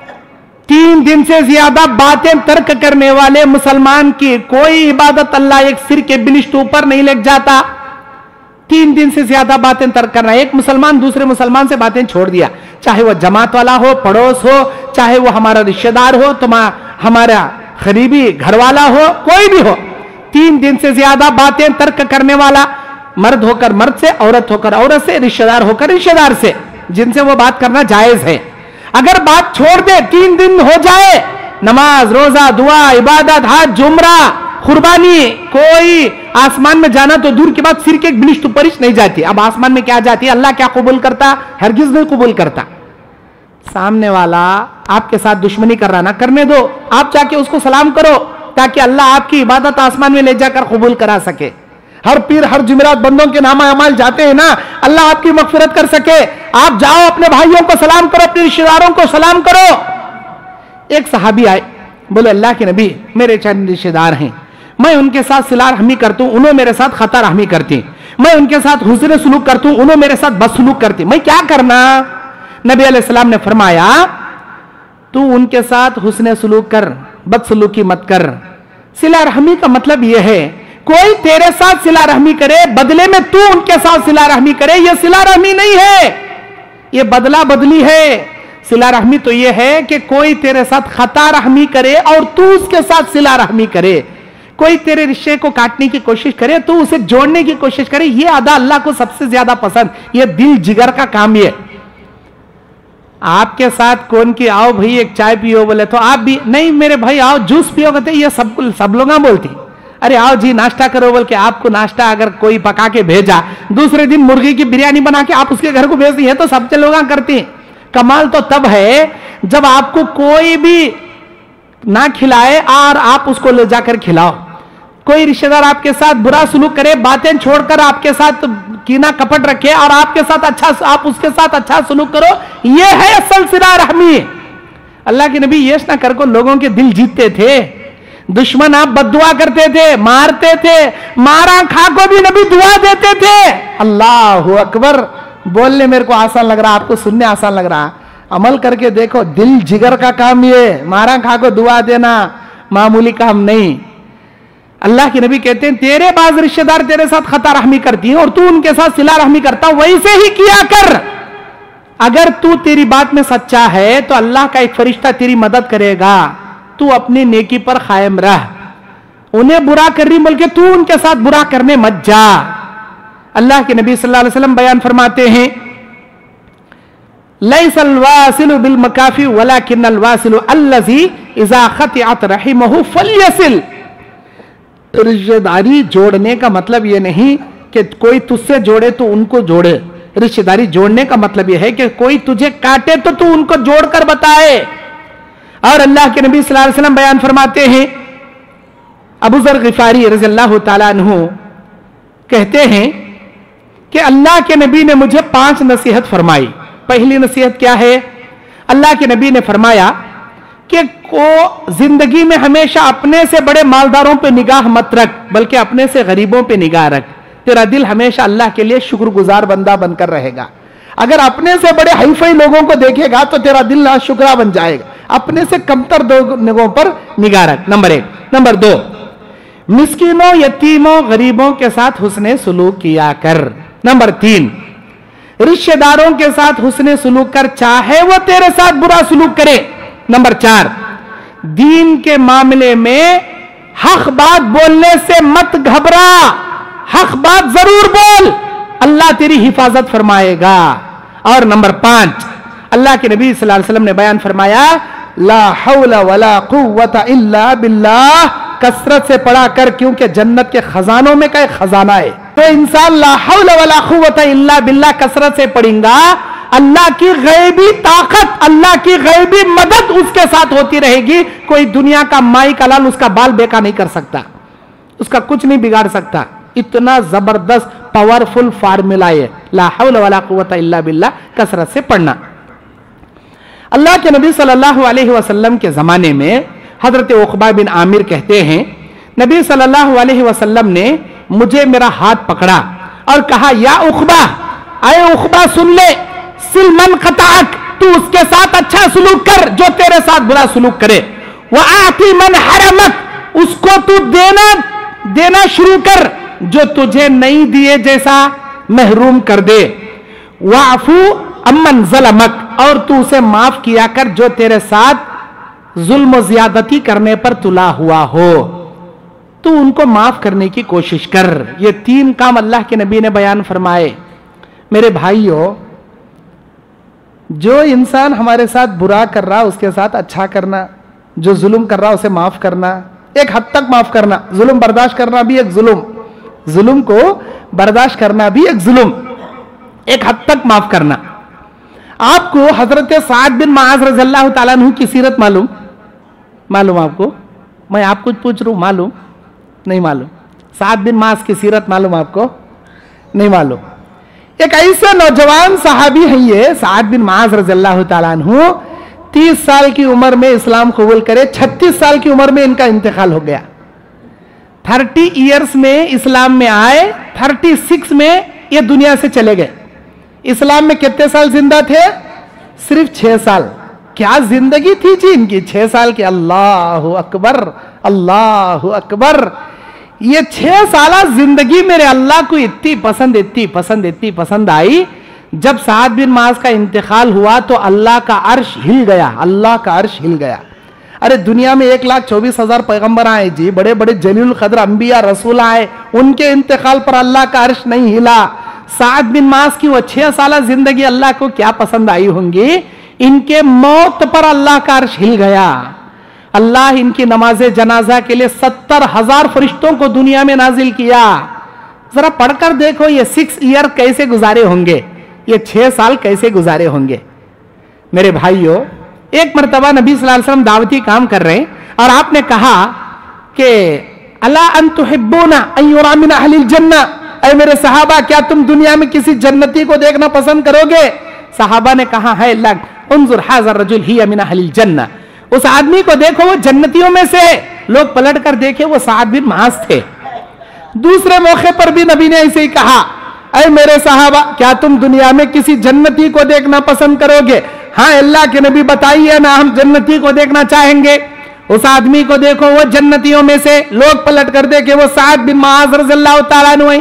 3 دن سے زیادہ باتیں ترک کرنے والے مسلمان کی کوئی عبادت اللہ ایک سر کے بلشت اوپر نہیں لے جاتا. 3 दिन से ज्यादा बातें तर्क करना। एक मुसलमान दूसरे मुसलमान से बातें छोड़ दिया, चाहे वो जमात वाला हो, पड़ोस हो, चाहे वो हमारा रिश्तेदार हो, हमारा करीबी घर वाला हो, कोई भी हो, 3 दिन से ज्यादा बातें तर्क करने वाला, मर्द होकर मर्द से, औरत होकर औरत से, रिश्तेदार होकर रिश्तेदार से, जिनसे वो बात करना जायज है। अगर बात छोड़ दे, 3 दिन हो जाए, नमाज, रोजा, दुआ, इबादत, हज, उम्रा, कुर्बानी, कोई आसमान में जाना तो दूर की बात, सिर के एक बिलिश परिश नहीं जाती। अब आसमान में क्या जाती है, अल्लाह क्या कबूल करता? हरगिज नहीं कबूल करता। सामने वाला आपके साथ दुश्मनी कर रहा ना, करने दो, आप जाके उसको सलाम करो, ताकि अल्लाह आपकी इबादत आसमान में ले जाकर कबूल करा सके। हर पीर हर जुमेरात बंदों के नामा अमाल जाते हैं ना, अल्लाह आपकी मगफिरत कर सके। आप जाओ, अपने भाइयों को सलाम करो, अपने रिश्तेदारों को सलाम करो। एक सहाबी आए, बोले अल्लाह के नबी, मेरे चंद रिश्तेदार हैं, मैं उनके साथ सिला रहमी करता हूं, उन्होंने मेरे साथ खता रहमी करती, मैं उनके साथ हुस्न सलूक करता हूं, उन्होंने मेरे साथ बदसलूक करती, मैं क्या करना? नबी अलैहिस्सलाम ने फरमाया, तू उनके साथ हुस्न सलूक कर, बदसलूकी मत कर। सिला रहमी का मतलब यह है, कोई तेरे साथ सिला रहमी करे, बदले में तू उनके साथ सिला रहमी करे, यह सिला रहमी नहीं है, यह बदला बदली है। सिला रहमी तो यह है कि कोई तेरे साथ खता रहमी करे और तू उसके साथ सिला रहमी करे। कोई तेरे रिश्ते को काटने की कोशिश करे, तू उसे जोड़ने की कोशिश करे, यह अदा अल्लाह को सबसे ज्यादा पसंद, यह दिल जिगर का काम। ये आपके साथ कौन की आओ भाई एक चाय पियो, बोले तो आप भी नहीं, मेरे भाई आओ जूस पियो, कहते ये सब लोग बोलती, अरे आओ जी नाश्ता करो, बोल के आपको नाश्ता अगर कोई पका के भेजा, दूसरे दिन मुर्गी की बिरयानी बना के आप उसके घर को भेज दी है, तो सब लोग करती हैं। कमाल तो तब है जब आपको कोई भी ना खिलाए और आप उसको ले जाकर खिलाओ। कोई रिश्तेदार आपके साथ बुरा सलूक करे, बातें छोड़कर आपके साथ कीना कपट रखे और आपके साथ अच्छा, आप उसके साथ अच्छा सलूक करो, यह है असल सिला रहमी। अल्लाह के नबी यश ना कर को लोगों के दिल जीतते थे। दुश्मन आप बद्दुआ करते थे, मारते थे, मारा खा को भी नबी दुआ देते थे। अल्लाह अकबर। बोलने मेरे को आसान लग रहा, आपको सुनने आसान लग रहा, अमल करके देखो, दिल जिगर का काम ये, मारा खा को दुआ देना मामूली काम नहीं। अल्लाह के नबी कहते हैं, तेरे बाज रिश्तेदार तेरे साथ खता रहमी करती हैं और तू उनके साथ सिला रहमी करता, वैसे ही किया कर। अगर तू तेरी बात में सच्चा है तो अल्लाह का एक फरिश्ता तेरी मदद करेगा, तू अपनी नेकी पर कायम रह। उन्हें बुरा कर रही बोल के तू उनके साथ बुरा करने मत जा। अल्लाह के नबी सल्लल्लाहु अलैहि वसल्लम बयान फरमाते हैं, लैसल वासिलु बिल मकाफी वलाकिन्नल वासिलु अल्लज़ी इज़ा ख़तिअत रहिमहु फल्यसिल। रिश्तेदारी जोड़ने का मतलब यह नहीं कि कोई तुझसे जोड़े तो उनको जोड़े। रिश्तेदारी जोड़ने का मतलब यह है कि कोई तुझे काटे तो तू उनको जोड़कर बताए। और अल्लाह के नबी सल्लल्लाहु अलैहि वसल्लम बयान फरमाते हैं, अबू ज़र ग़िफ़ारी रज़ियल्लाहु ताला अन्हु कहते हैं कि अल्लाह के नबी ने मुझे 5 नसीहत फरमाई। पहली नसीहत क्या है? अल्लाह के नबी ने फरमाया कि को जिंदगी में हमेशा अपने से बड़े मालदारों पे निगाह मत रख, बल्कि अपने से गरीबों पे निगाह रख। तेरा दिल हमेशा अल्लाह के लिए शुक्रगुजार बंदा बनकर रहेगा। अगर अपने से बड़े हाईफाई लोगों को देखेगा तो तेरा दिल नाशुक्रा बन जाएगा। अपने से कमतर लोगों पर निगाह रख, नंबर 1। नंबर 2, मिस्किनों, यतीमों, गरीबों के साथ हुस्ने सुलूक किया कर। नंबर 3, रिश्तेदारों के साथ हुस्ने सुलूक कर, चाहे वो तेरे साथ बुरा सुलूक करे। नंबर 4, दीन के मामले में हक बात बोलने से मत घबरा, हक बात जरूर बोल, अल्लाह तेरी हिफाजत फरमाएगा। और नंबर 5, अल्लाह के नबी सल्लल्लाहु अलैहि वसल्लम ने बयान फरमाया, ला हौला वला कुव्वता इल्ला बिल्लाह, कसरत से पढ़ा कर, क्योंकि जन्नत के खजानों में का एक खजाना है। तो इंसान ला हौला वला कुव्वता इल्ला बिल्लाह कसरत से पढ़ेगा, अल्लाह की गैबी ताकत, अल्लाह की गैबी मदद उसके साथ होती रहेगी। कोई दुनिया का माई का लाल उसका बाल बेका नहीं कर सकता, उसका कुछ नहीं बिगाड़ सकता। इतना जबरदस्त पावरफुल फार्मूला है, ला हौला वला कुव्वता इल्ला बिल्लाह, कसरत से पढ़ना। अल्लाह के नबी सल्लल्लाहु अलैहि वसल्लम के ज़माने में हज़रत उक़बा बिन आमिर कहते हैं, नबी सल्लल्लाहु अलैहि वसल्लम ने मुझे मेरा हाथ पकड़ा और कहा, या उक़बा, आए उक़बा सुन ले, सिल मन क़ताअक, तू उसके साथ अच्छा सुलूक कर जो तेरे साथ बुरा सुलूक करे। व आती मन हरमक, उसको तू देना शुरू कर जो तुझे नहीं दिए जैसा محروم کر دے. واعفو امن ظلمک, اور تو اسے معاف کیا کر جو تیرے ساتھ ظلم و زیادتی کرنے پر تلا ہوا ہو, تو ان کو معاف کرنے کی کوشش کر. یہ 3 کام اللہ کے نبی نے بیان فرمائے. میرے بھائیوں, جو انسان ہمارے ساتھ برا کر رہا اس کے ساتھ اچھا کرنا, جو ظلم کر رہا اسے معاف کرنا, ایک حد تک معاف کرنا. ظلم برداشت کرنا بھی ایک ظلم, ظلم کو برداشت کرنا بھی ایک ظلم, ایک حد تک معاف کرنا. آپ کو حضرت سعد بن معاذ رضی اللہ تعالیٰ عنہ کی سیرت معلوم آپ کو؟ میں آپ کچھ پوچھ رہا ہوں, معلوم نہیں؟ معلوم. سعد بن معاذ کی سیرت معلوم آپ کو؟ نہیں معلوم. ایک ایسے نوجوان صحابی ہیں یہ سعد بن معاذ رضی اللہ تعالیٰ عنہ, 30 سال کی عمر میں اسلام قبول کرے, 36 سال کی عمر میں ان کا انتقال ہو گیا. 30 ایئرس میں اسلام میں آئے, 36 میں یہ دنیا سے چلے گئے. اسلام میں کتنے سال زندہ تھے؟ صرف 6 سال. کیا زندگی تھی جی ان کی 6 سال کی. اللہ اکبر, اللہ اکبر. یہ 6 سالہ زندگی میرے اللہ کو اتنی پسند آئی. جب سعد بن معاذ کا انتقال ہوا تو اللہ کا عرش ہل گیا, اللہ کا عرش ہل گیا. ارے دنیا میں 1,24,000 پیغمبر آئے جی, بڑے بڑے جلیل القدر انبیاء رسول آئے, ان کے انتقال پر اللہ کا عرش نہیں ہلا. سعد بن معاذ کی وہ 6 سالہ زندگی اللہ کو کیا پسند آئی ہوں گی. ان کے موت پر اللہ کا عرش ہل گیا. اللہ ان کی نماز جنازہ کے لیے 70,000 فرشتوں کو دنیا میں نازل کیا. ذرا پڑھ کر دیکھو یہ 6 ایئر کیسے گزارے ہوں گے, یہ 6 سال کیسے گزارے ہوں گے. میرے بھائیوں, ایک مرتبہ نبی صلی اللہ علیہ وسلم دعوتی کام کر رہے ہیں اور آپ نے کہا کہ الا ان تحبون ان یرا من اہل الجنہ, اے میرے صحابہ کیا تم دنیا میں کسی جنتی کو دیکھنا پسند کرو گے؟ صحابہ نے کہا ہے لگ انظر ھذا الرجل ہی من اہل الجنہ, اس آدمی کو دیکھو وہ جنتیوں میں سے. لوگ پلٹ کر دیکھے وہ سعد بن معاذ تھے. دوسرے موقع پر بھی نبی نے ایسے ہی کہا اے میرے صحابہ کیا تم دنیا میں کسی جنتی کو دیکھنا پسند کرو گے؟ ہاں اللہ کے نبی بتائیے نا, ہم جنتی کو دیکھنا چاہیں گے. اس آدمی کو دیکھو وہ جنتیوں میں سے. لوگ پلٹ کر دیکھے وہ سعد بن معاذ رضی اللہ تعالیٰ عنہ.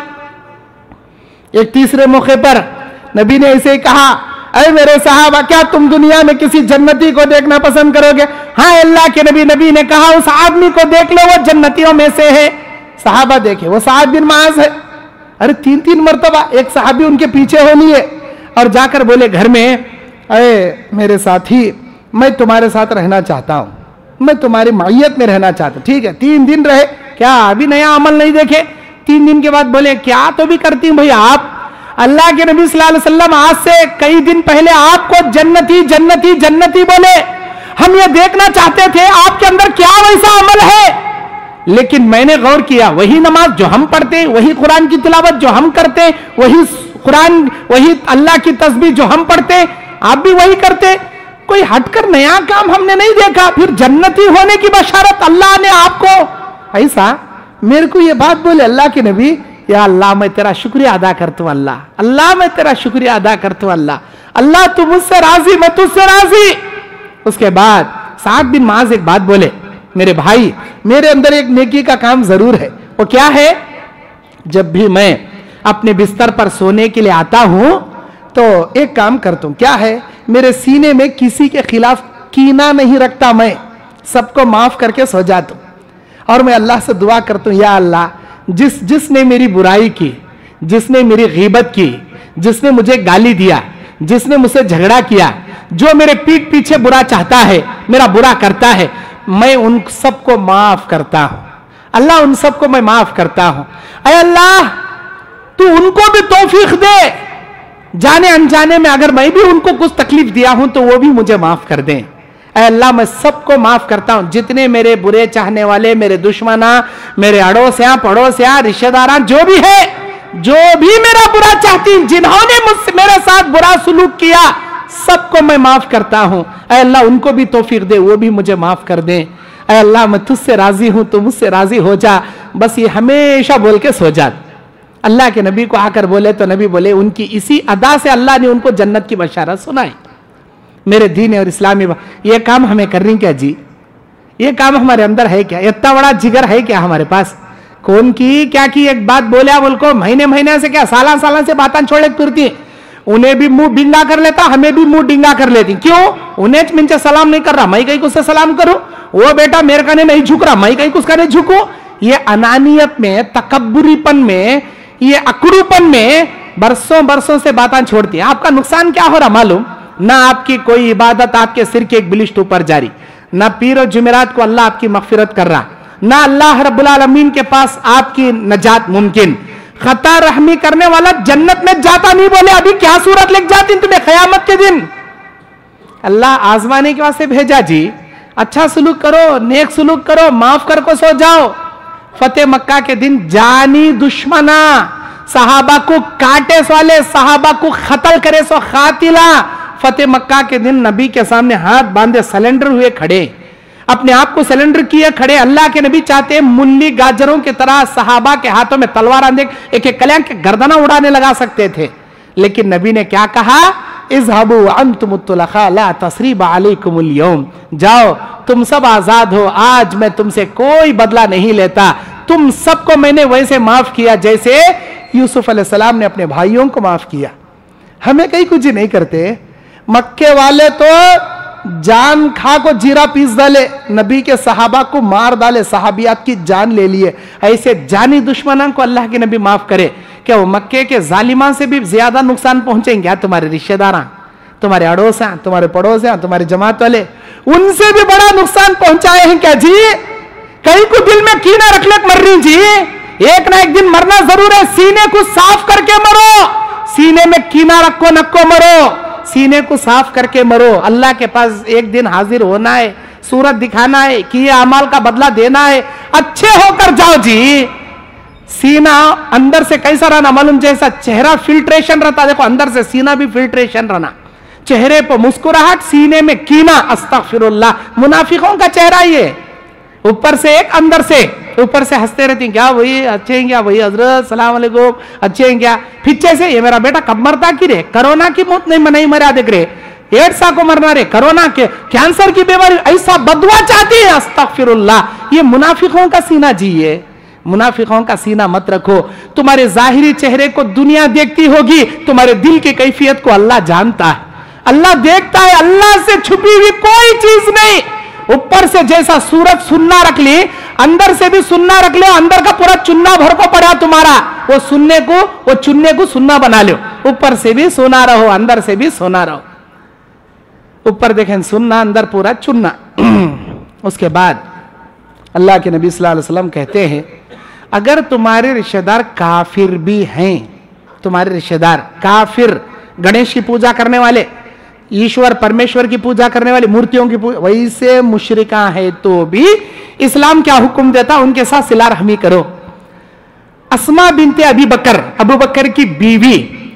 ایک تیسرے موقع پر نبی نے ایسے ہی کہا اے میرے صحابہ کیا تم دنیا میں کسی جنتی کو دیکھنا پسند کرو گے؟ ہاں اللہ کے نبی نے کہا اس آدمی کو دیکھ لو وہ جنتیوں میں سے ہے. صحابہ دیکھے وہ سعد بن معاذ ہے. ارے 3 مرتبہ ایک صحابی ان کے پیچھے ہو لیے اور جا کر بولے گھر میں اے میرے ساتھی میں تمہارے ساتھ رہنا چاہتا ہوں, میں تمہاری معیت میں رہنا چاہتا ہوں. ٹھیک ہے 3 دن رہے, کیا ابھی نیا عمل نہیں دیکھے؟ 3 دن کے بعد بولے کیا تو بھی کرتی ہوں بھئی آپ. اللہ کے نبی صلی اللہ علیہ وسلم آج سے کئی دن پہلے آپ کو جنتی جنتی جنتی بولے. ہم یہ دیکھنا چاہتے تھے آپ کے اندر کیا ویسا عمل ہے, لیکن میں نے غور کیا وہی نماز جو ہم پڑھتے, وہی قرآن کی تلاوت جو ہم کرتے, وہی قرآن وہی اللہ کی تسبیح جو ہم پڑھتے آپ بھی وہی کرتے. کوئی ہٹ کر نیا کام ہم نے نہیں دیکھا. پھر جنتی ہونے کی بشارت اللہ نے آپ کو ایسا. میرے کو یہ بات بولے اللہ کے نبی, یا اللہ میں تیرا شکریہ ادا کرتا ہوں, اللہ میں تیرا شکریہ ادا کرتا ہوں, اللہ تو مجھ سے راضی میں تجھ سے راضی. اس کے بعد سعد بن معاذ ایک بات بولے میرے بھائی میرے اندر ایک نیکی کا کام ضرور ہے. وہ کیا ہے؟ جب بھی میں اپنے بستر پر سونے کے لیے آتا ہوں تو ایک کام کرتا ہوں. کیا ہے؟ میرے سینے میں کسی کے خلاف کینہ نہیں رکھتا, میں سب کو معاف کر کے سو جاتا ہوں. اور میں اللہ سے دعا کرتا ہوں یا اللہ جس نے میری برائی کی, جس نے میری غیبت کی, جس نے مجھے گالی دیا, جس نے مجھ سے جھگڑا کیا, جو میرے پیٹ پیچھے برا چاہتا ہے, میرا برا کرتا ہے, میں ان سب کو معاف کرتا ہوں. اللہ ان سب کو میں معاف کرتا ہوں. اے اللہ تو ان کو بھی توفیق دے, جانے انجانے میں اگر میں بھی ان کو کچھ تکلیف دیا ہوں تو وہ بھی مجھے معاف کر دیں. اے اللہ میں سب کو معاف کرتا ہوں, جتنے میرے برے چاہنے والے, میرے دشمنا, میرے اڑوسیاں پڑوسیاں رشتہ داراں جو بھی ہے, جو بھی میرا برا چاہتی, جنہوں نے مجھ سے میرے ساتھ برا سلوک کیا, سب کو میں معاف کرتا ہوں. اے اللہ ان کو بھی توفیق دے, وہ بھی مجھے معاف کر دیں. اے اللہ میں تجھ سے راضی ہوں, تو مجھ سے راضی ہو جا. بس یہ ہمیشہ بول کے سو جا. اللہ کے نبی کو آ کر بولے تو نبی بولے ان کی اسی ادا سے اللہ نے ان کو جنت کی بشارت سنائی. میرے دین اور اسلامی یہ کام ہمیں کرنی کیا جی؟ یہ کام ہمارے اندر ہے کیا؟ اتنا بڑا جگر ہے کیا ہمارے پاس کون کی کیا کی ایک بات بولے بول کو مہینے مہینے سے کیا سالہ سے باتیں چھوڑے پھرتی, انہیں بھی منہ ڈنگا کر لیتا, ہمیں بھی منہ ڈنگا کر لیتی. کیوں؟ انہیں من سے سلام نہیں کر رہا, میں کہیں کس سے سلام کروں, وہ بیٹا میرے کنے نہیں جھک رہا, میں کہیں کس کا نہیں جھکوں. یہ انانیت میں, تکبری پن میں, یہ اکڑو پن میں برسوں سے باتیں چھوڑتی ہیں. آپ کا نقصان کیا ہو رہا معلوم؟ نہ آپ کی کوئی عبادت آپ کے سر کے ایک بلشت اوپر جاری, نہ پیر و جمعرات کو اللہ آپ کی مغفرت کر رہا, نہ اللہ رب العالمین کے پاس آپ کی نجات ممکن. خطا رحمی کرنے والا جنت میں جاتا نہیں, بولے ابھی کیا صورت لکھ جاتی تمہیں قیامت کے دن. اللہ آزمانے کے واسطے بھیجا جی, اچھا سلوک کرو, نیک سلوک کرو, معاف کر کو سو جاؤ. فتح مکہ کے دن جانی دشمنا, صحابہ کو کاٹے سو والے, صحابہ کو قتل کرے سو قاتلہ. فتح مکہ کے دن نبی کے سامنے ہاتھ باندھے سلنڈر ہوئے کھڑے, اپنے آپ کو سلنڈر کیے کھڑے. اللہ کے نبی چاہتے ہیں ملی گاجروں کی طرح صحابہ کے ہاتھوں میں تلوار آندے ایک ایک کلیاں کے گردنہ اڑانے لگا سکتے تھے, لیکن نبی نے کیا کہا؟ اذهبوا انتم الطلقاء لا تثریب علیکم اليوم, جاؤ تم سب آزاد ہو, آج میں تم سے کوئی بدلہ نہیں لیتا, تم سب کو میں نے ویسے معاف کیا جیسے یوسف علیہ السلام نے اپنے بھائیوں کو معاف کیا. ہمیں کہیں کچھ نہیں کرتے. مکے والے تو جان کھا کو جیرا پیس ڈالے, نبی کے صحابہ کو مار ڈالے, صحابیات کی جان لے لیے. ایسے جانی دشمنوں کو اللہ کے نبی معاف کرے. کہ وہ مکے کے ظالمان سے بھی زیادہ نقصان پہنچیں گے تمہارے رشتہ داراں, تمہارے اڑوساں, تمہارے پڑوسیاں, تمہارے جماعت والے, ان سے بھی بڑا نقصان پہنچائے ہیں کیا جی؟ کہیں کو دل میں کینہ رکھ لے مر رہی جی, ایک نہ ایک دن مرنا ضرور ہے. سینے کو صاف کر کے مرو, سینے میں کینہ رکھو نکو مرو, سینے کو صاف کر کے مرو. اللہ کے پاس ایک دن حاضر ہونا ہے, صورت دکھانا ہے, کیے اعمال کا بدلہ دینا ہے. اچھے ہو کر جاؤ جی. سینہ اندر سے کیسا رہنا معلوم؟ جیسا چہرہ فلٹریشن رہتا, دیکھو اندر سے سینہ بھی فلٹریشن رہنا. چہرے پہ مسکراہٹ, سینے میں کینہ. استغفر اللہ, منافقوں کا چہرہ یہ, اوپر سے ایک اندر سے. اوپر سے ہنستے رہتی ہیں, کیا وہی اچھے ہیں, کیا وہی حضرت سلام علیکم اچھے ہیں کیا. پیچھے سے یہ میرا بیٹا کب مرتا کی رے, کرونا کی موت نہیں مرا دیکھ رہے, ایڈسا کو مرنا رے, کرونا کے کینسر کی بیماری, ایسا بدوا چاہتی ہے. استغفر اللہ, یہ منافقوں کا سینہ جی. یہ منافقوں کا سینہ مت رکھو. تمہارے ظاہری چہرے کو دنیا دیکھتی ہوگی, تمہارے دل کی کیفیت کو اللہ جانتا ہے, اللہ دیکھتا ہے. اللہ سے چھپی ہوئی کوئی چیز نہیں. اوپر سے جیسا سورج سننا رکھ لی, اندر سے بھی سننا رکھ لو. اندر کا پورا چننا بھر کو پڑا تمہارا, وہ سننے کو, وہ چننے کو سننا بنا لو. اوپر سے بھی سونا رہو, اندر سے بھی سونا رہو. اوپر دیکھیں سننا, اندر پورا چننا. اس کے بعد اللہ کے نبی صلی اللہ علیہ وسلم کہتے ہیں, اگر تمہارے رشتہ دار کافر بھی ہیں, تمہارے رشتہ دار کافر, گنیش کی پوجا کرنے والے, ایشور پرمیشور کی پوجا کرنے والے, مورتیوں کی پوجا, ویسے مشرکاں ہیں تو بھی اسلام کیا حکم دیتا؟ ان کے ساتھ صلہ رحمی کرو. اسما بنت ابی بکر, ابو بکر کی بیوی,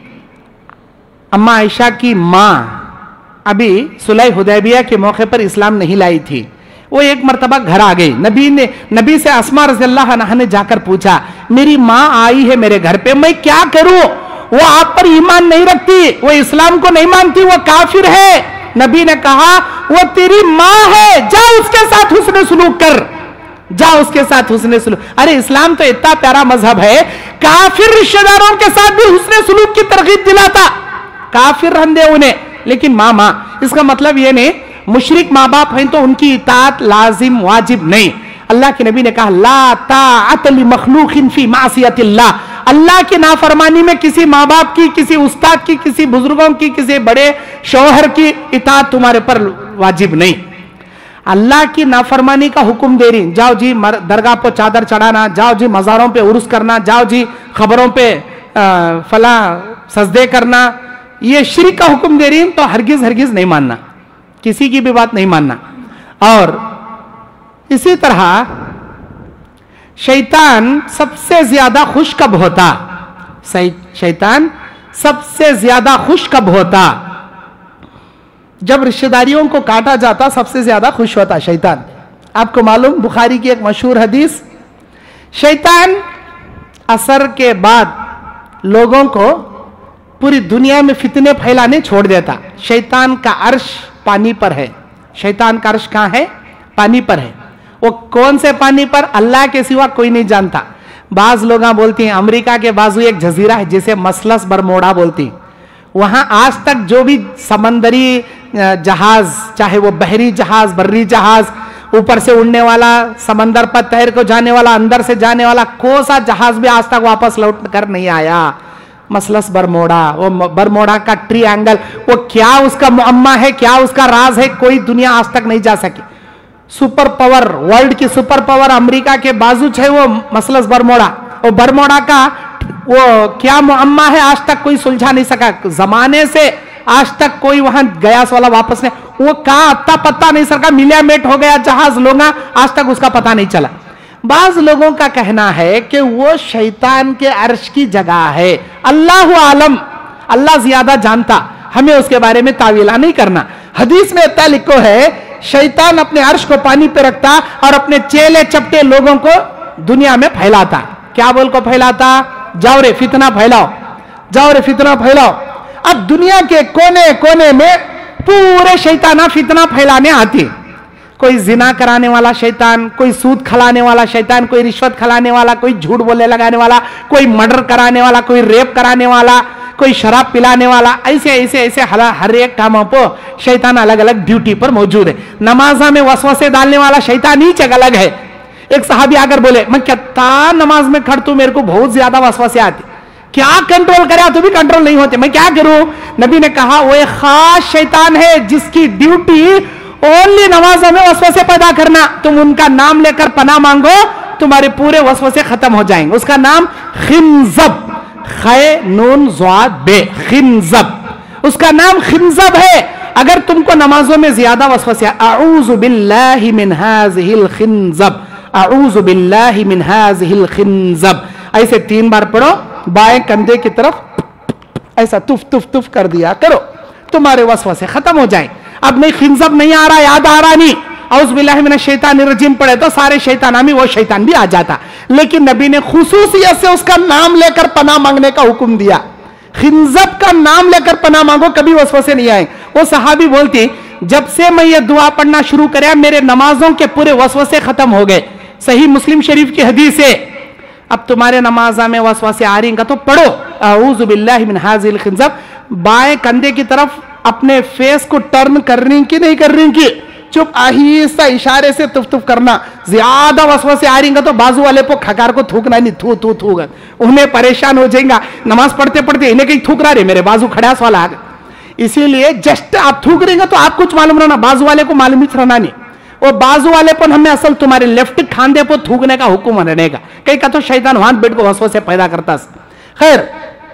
اما عائشہ کی ماں, ابھی صلح حدیبیہ کے موقع پر اسلام نہیں لائی تھی. وہ ایک مرتبہ گھر آ گئی. نبی سے اسما رضی اللہ عنہا نے جا کر پوچھا, میری ماں آئی ہے میرے گھر پہ, میں کیا کروں؟ وہ آپ پر ایمان نہیں رکھتی, وہ اسلام کو نہیں مانتی, وہ کافر ہے. نبی نے کہا وہ تیری ماں ہے, جا اس کے ساتھ حسن سلوک کر, جا اس کے ساتھ حسن سلوک. ارے اسلام تو اتنا پیارا مذہب ہے, کافر رشتہ داروں کے ساتھ بھی حسن سلوک کی ترغیب دلاتا. کافر رہندے انہیں, لیکن ماں. اس کا مطلب یہ نہیں مشرک ماں باپ ہیں تو ان کی اطاعت لازم واجب نہیں. اللہ کے نبی نے کہا لا طاعت لمخلوق فی معصیت اللہ, اللہ کی نافرمانی میں کسی ماں باپ کی, کسی استاد کی, کسی بزرگوں کی, کسی بڑے شوہر کی اطاعت تمہارے پر واجب نہیں. اللہ کی نافرمانی کا حکم دے رہی, جاؤ جی درگاہ پہ چادر چڑھانا, جاؤ جی مزاروں پہ عرس کرنا, جاؤ جی خبروں پہ فلاں سجدے کرنا, یہ شرک کا حکم دے رہی, تو ہرگز نہیں ماننا, کسی کی بھی بات نہیں ماننا. اور اسی طرح شیطان سب سے زیادہ خوش کب ہوتا؟ شیطان سب سے زیادہ خوش کب ہوتا؟ جب رشتہ داریوں کو کاٹا جاتا سب سے زیادہ خوش ہوتا شیطان. آپ کو معلوم بخاری کی ایک مشہور حدیث, شیطان عصر کے بعد لوگوں کو پوری دنیا میں فتنے پھیلانے چھوڑ دیتا. شیطان کا عرش پانی پر ہے. شیطان کا عرش کہاں ہے؟ پانی پر ہے. وہ کون سے پانی پر؟ اللہ کے سوا کوئی نہیں جانتا. बाज लोग बोलती हैं अमेरिका के बाजू एक जजीरा है जिसे मसलस बरमोड़ा बोलती, वहां आज तक जो भी समंदरी जहाज, चाहे वो बहरी जहाज, बर्री जहाज, ऊपर से उड़ने वाला, समंदर पर तैर को जाने वाला, अंदर से जाने वाला, कोई सा जहाज भी आज तक वापस लौट कर नहीं आया। मसलस बरमोड़ा, वो बरमोड़ा का ट्रायंगल, वो क्या उसका मुअम्मा है, क्या उसका राज है, कोई दुनिया आज तक नहीं जा सकी। सुपर पावर, वर्ल्ड की सुपर पावर अमेरिका के बाजू है वो मसलस बरमोड़ा। वो बरमोड़ा का वो क्या मुअम्मा है आज तक कोई सुलझा नहीं सका। जमाने से आज तक कोई वहां गया वाला वापस नहीं, वो कहा अत्ता पत्ता नहीं सरका, मिलियामेट हो गया जहाज लोगा, आज तक उसका पता नहीं चला। बाज लोगों का कहना है कि वो शैतान के अर्श की जगह है। अल्लाह आलम, अल्लाह ज्यादा जानता, हमें उसके बारे में तावीला नहीं करना। हदीस में इतना लिखो है शैतान अपने अर्श को पानी पे रखता और अपने चेले चपटे लोगों को दुनिया में फैलाता। क्या बोल को फैलाता? जाओ रे फितना फैलाओ, जाओ रे फितना फैलाओ। अब दुनिया के कोने कोने में पूरे शैताना फितना फैलाने आती। कोई जिना कराने वाला शैतान, कोई सूद खिलाने वाला शैतान, कोई रिश्वत खिलाने वाला, कोई झूठ बोले लगाने वाला, कोई मर्डर कराने वाला, कोई रेप कराने वाला, कोई शराब पिलाने वाला, ऐसे ऐसे ऐसे हर एक कामों पर शैतान अलग अलग ड्यूटी पर मौजूद है। नमाजा में वसवसे डालने वाला शैतान ही अलग है। एक सहाबी आकर बोले मैं कहता नमाज में खड़ तू, मेरे को बहुत ज्यादा वसवसे आती, क्या कंट्रोल करे तो भी कंट्रोल नहीं होते, मैं क्या करूं? नबी ने कहा वो एक खास शैतान है जिसकी ड्यूटी ओनली नमाजों में वसवसे पैदा करना। तुम उनका नाम लेकर पनाह मांगो, तुम्हारे पूरे वसवसे खत्म हो जाएंगे। उसका नाम खिंजब, खे नून ज़ाद बे, खिंजब, उसका नाम खिंजब है। अगर तुमको नमाजों में ज्यादा वसवसे, अऊज़ु बिल्लाहि मिन हाज़िहिल खिंजब, अऊज़ु बिल्लाहि मिन हाज़िहिल खिंजब, ऐसे 3 बार पढ़ो। बाएं कंधे की तरफ ऐसा तुफ तुफ तुफ कर दिया करो, तुम्हारे वसवसे खत्म हो जाए। अब नहीं खिंजब नहीं आ रहा, याद आ रहा नहीं, औज़ु बिल्लाहि मिनश शैतानिर रजीम पढ़े तो सारे शैताना में वो शैतान भी आ जाता। लेकिन नबी ने खुसूसियत से उसका नाम लेकर पनाह मांगने का हुक्म दिया। खिंजब का नाम लेकर पनाह मांगो, कभी वसवसे नहीं आए। वो सहाबी बोलती जब से मैं ये दुआ पढ़ना शुरू कराया मेरे नमाजों के पूरे वसवसे खत्म हो गए। सही मुस्लिम शरीफ की हदीस है। अब तुम्हारे नमाजा में वसवसे आ रही तो पढ़ो अऊज़ु बिल्लाहि मिन हाज़िल खिंजब। बाएं कंधे की तरफ अपने फेस को टर्न कर रही कि नहीं कर रही कि चुप आहिस्ता इशारे से तुफ तुफ करना। ज्यादा वसवसे आ रही तो बाजू वाले को खकार को थूकना नहीं, थू थू थू, उन्हें परेशान हो जाएगा। नमाज पढ़ते पढ़ते इन्हें कहीं थूक रहा रे मेरे बाजू खड़ास वाला आ गया। इसीलिए जस्ट आप थूक रही तो आप कुछ मालूम रहना, बाजू वाले को मालूम ही रहना नहीं। वो बाजू वाले पर हमें असल तुम्हारे लेफ्ट खांधे पर थूकने का हुक्म रहने का। कई का तो शैतान वहां बेट को वसवसे पैदा करता। खैर,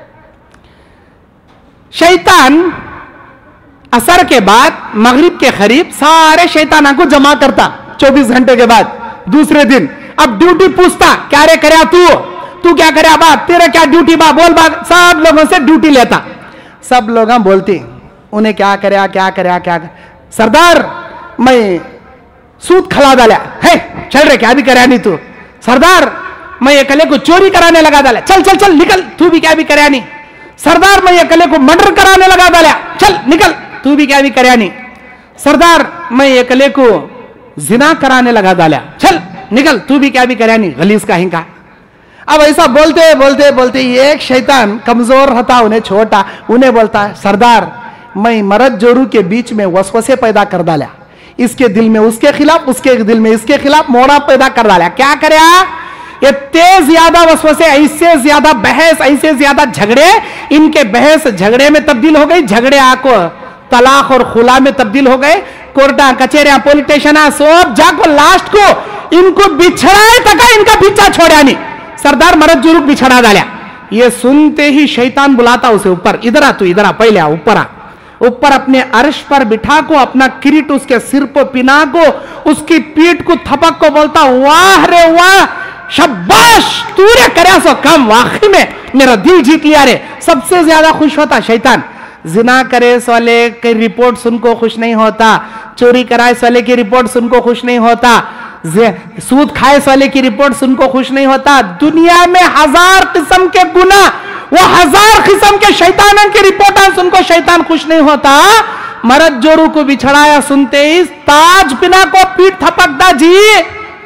शैतान असर के बाद मगरिब के करीब सारे शैताना को जमा करता 24 घंटे के बाद। दूसरे दिन अब ड्यूटी पूछता क्या रे करे तू क्या करे बा, तेरा क्या ड्यूटी बा, बोल बा। सब लोगों से ड्यूटी लेता। सब लोग बोलते उन्हें क्या करे क्या करे क्या करे। सरदार मैं सूद खिला डाला है, चल रे क्या भी करे नहीं तू। सरदार मैं अकेले को चोरी कराने लगा डाला, चल चल चल निकल, तू भी क्या भी करे नहीं। सरदार मैं अकेले को मर्डर कराने लगा डाला, चल निकल, तू भी क्या भी करे नहीं। सरदार मैं अकेले को जिना कराने लगा डाला, चल निकल, तू भी क्या भी करे नहीं, गलीज का हिंका। अब ऐसा बोलते बोलते बोलते एक शैतान कमजोर था, उन्हें छोटा, उन्हें बोलता है सरदार मैं मर्द जोरू के बीच में वसवसे पैदा कर डाला, इसके दिल में उसके खिलाफ, उसके दिल में इसके खिलाफ मोड़ा पैदा कर डाला। क्या करे ये तेज ज्यादा वसवसे, ऐसे ज्यादा बहस, ऐसे ज्यादा झगड़े, इनके बहस झगड़े में तब्दील हो गई, झगड़े आको तलाक और खुला में तब्दील हो गए। कोर्टा कचेरियां पुलिस स्टेशन सब जाको लास्ट को इनको बिछड़ा तक इनका पीछा छोड़ा नहीं। सरदार मरद जुरुक बिछड़ा डाला। ये सुनते ही शैतान बुलाता उसे ऊपर, इधर आ तू, इधर आ, पहले आ ऊपर आ। ऊपर अपने अर्श पर बिठा को अपना किरीट उसके सिर पर पिना को उसकी पीठ को थपक को बोलता वाह रे वाह, शाबाश तूने करे सो कम, वाकई में मेरा दिल जीत लिया रे। सबसे ज्यादा खुश होता शैतान। जिना करे वाले की रिपोर्ट सुनको खुश नहीं होता, चोरी कराए वाले की रिपोर्ट सुनको खुश नहीं होता, सूद खाए वाले की रिपोर्ट सुनको खुश नहीं होता। दुनिया में 1000 किस्म के गुना, वो 1000 किस्म के शैतानों की रिपोर्ट सुनको शैतान खुश नहीं होता। मरद जोरू को बिछड़ाया सुनते ही ताज पिना को पीठ थपकदा जी,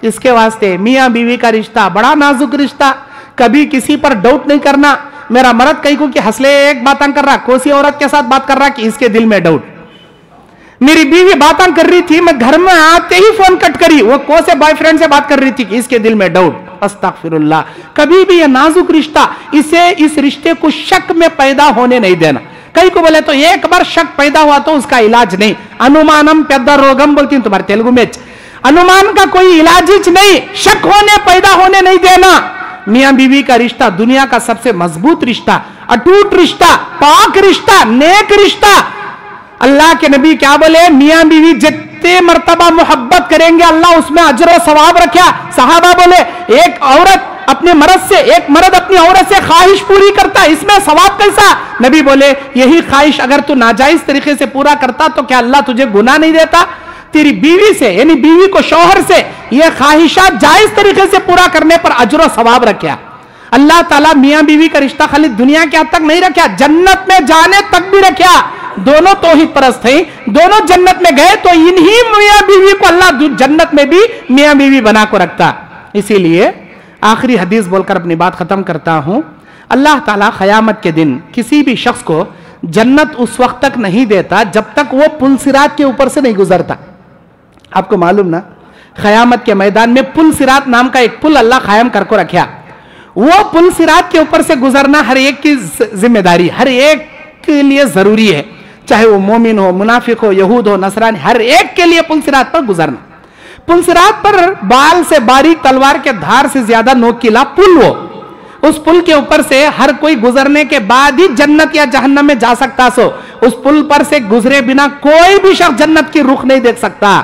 इसके वास्ते मियाँ बीवी का रिश्ता बड़ा नाजुक रिश्ता, कभी किसी पर डाउट नहीं करना। मेरा मर्द कहीं को कि हंसले एक बातें कर रहा, कोसी औरत के साथ बात कर रहा कि इसके दिल में डाउट। मेरी बीवी बातें कर रही थी, मैं घर में आते ही फोन कट करी, वो कौन से बॉयफ्रेंड से बात कर रही थी कि इसके दिल में डाउट। अस्तगफिरुल्लाह। कभी भी ये नाजुक रिश्ता, इसे इस रिश्ते को शक में पैदा होने नहीं देना। कई को बोले तो एक बार शक पैदा हुआ तो उसका इलाज नहीं, अनुमानम पेद्द रोगम बोलती हूं तुम्हारे तेलुगु में, अनुमान का कोई इलाज ही नहीं, शक होने पैदा होने नहीं देना। मियां बीवी का रिश्ता दुनिया का सबसे मजबूत रिश्ता, अटूट रिश्ता, पाक रिश्ता, नेक रिश्ता। अल्लाह के नबी क्या बोले, मियां बीवी जितने मर्तबा मोहब्बत करेंगे अल्लाह उसमें अजर और सवाब रखा। सहाबा बोले एक औरत अपने मर्द से, एक मर्द अपनी औरत से ख्वाहिश पूरी करता, इसमें सवाब कैसा? नबी बोले यही ख्वाहिश अगर तू नाजायज तरीके से पूरा करता तो क्या अल्लाह तुझे गुनाह नहीं देता? तेरी बीवी से, यानी बीवी को शौहर से यह ख्वाहिशात जायज तरीके से पूरा करने पर अजर और सवाब रखा। अल्लाह ताला मियां बीवी का रिश्ता खाली दुनिया के हद तक नहीं रखा, जन्नत में जाने तक भी रखा। दोनों तौहीद परस्त हैं, दोनों जन्नत में गए तो इन्हीं मियां बीवी को अल्लाह जन्नत में भी मियां बीवी बना को रखता। इसीलिए आखिरी हदीस बोलकर अपनी बात खत्म करता हूं। अल्लाह ताला क़यामत के दिन किसी भी शख्स को जन्नत उस वक्त तक नहीं देता जब तक वो पुल सिरात के ऊपर से नहीं गुजरता। आपको मालूम ना, क़यामत के मैदान में पुल सिरात नाम का एक पुल अल्लाह कायम करके रखा। वो पुल सिरात के ऊपर से गुजरना हर एक की जिम्मेदारी, हर एक के लिए जरूरी है, चाहे वो मोमिन हो, मुनाफिक हो, यहूद हो, नसरानी, हर एक के लिए पुल सिरात पर गुजरना। पुल सिरात पर बाल से बारीक तलवार के धार से ज्यादा नोकीला पुल, वो उस पुल के ऊपर से हर कोई गुजरने के बाद ही जन्नत या जहन्नम में जा सकता। सो उस पुल पर से गुजरे बिना कोई भी शख्स जन्नत की रुख नहीं देख सकता।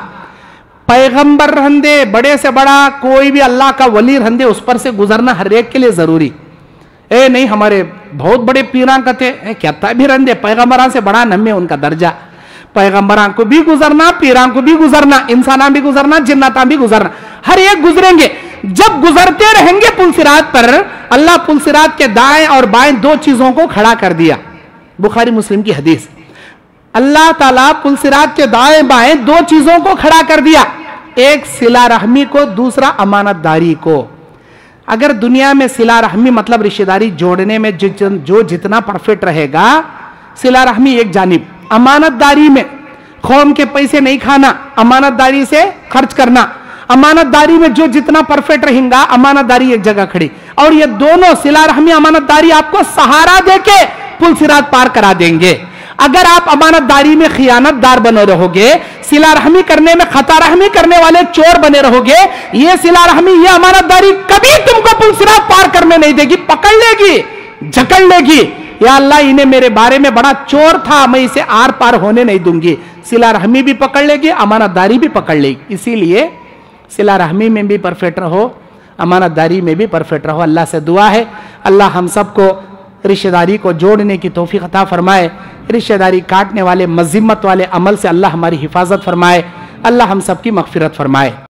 पैगंबर रहंदे, बड़े से बड़ा कोई भी अल्लाह का वली रहंदे, उस पर से गुजरना हर एक के लिए जरूरी। ए नहीं हमारे बहुत बड़े पीरा कथे क्या भी रहंदे, पैगंबरां से बड़ा नम्य उनका दर्जा। पैगंबरां को भी गुजरना, पीरां को भी गुजरना, इंसाना भी गुजरना, जिन्नाता भी गुजरना, हर एक गुजरेंगे। जब गुजरते रहेंगे पुल सिरात पर, अल्लाह पुल सिरात के दाएं और बाएं दो चीजों को खड़ा कर दिया। बुखारी मुस्लिम की हदीस, अल्लाह ताला पुल सिरात के दाएं बाएं दो चीजों को खड़ा कर दिया, एक सिला रहमी को, दूसरा अमानतदारी को। अगर दुनिया में सिला रहमी मतलब रिश्तेदारी जोड़ने में जो जितना परफेक्ट रहेगा, सिला रहमी एक जानिब, अमानतदारी में कौम के पैसे नहीं खाना, अमानतदारी से खर्च करना, अमानतदारी में जो जितना परफेक्ट रहेगा, अमानतदारी एक जगह खड़ी। और ये दोनों सिला रहमी अमानतदारी आपको सहारा देके पुल सिरात पार करा देंगे। अगर आप अमानतदारी में खियानतदार बने रहोगे, सिला रहमी करने में खता रहमी करने वाले चोर बने रहोगे, ये सिला रहमी, ये अमानतदारी कभी तुमको पुल सिरात पार करने नहीं देगी, पकड़ लेगी, जकड़ लेगी। या अल्लाह इन्हें मेरे बारे में बड़ा चोर था, मैं इसे आर पार होने नहीं दूंगी। सिला रहमी भी पकड़ लेगी, अमानतदारी भी पकड़ लेगी। इसीलिए सिला रहमी में भी परफेक्ट रहो, अमानतदारी में भी परफेक्ट रहो। अल्लाह से दुआ है अल्लाह हम सबको रिश्तेदारी को जोड़ने की तौफीक अता फरमाए, रिश्तेदारी काटने वाले मज़िम्मत वाले अमल से अल्लाह हमारी हिफाजत फरमाए, अल्लाह हम सबकी मग़फ़िरत फरमाए।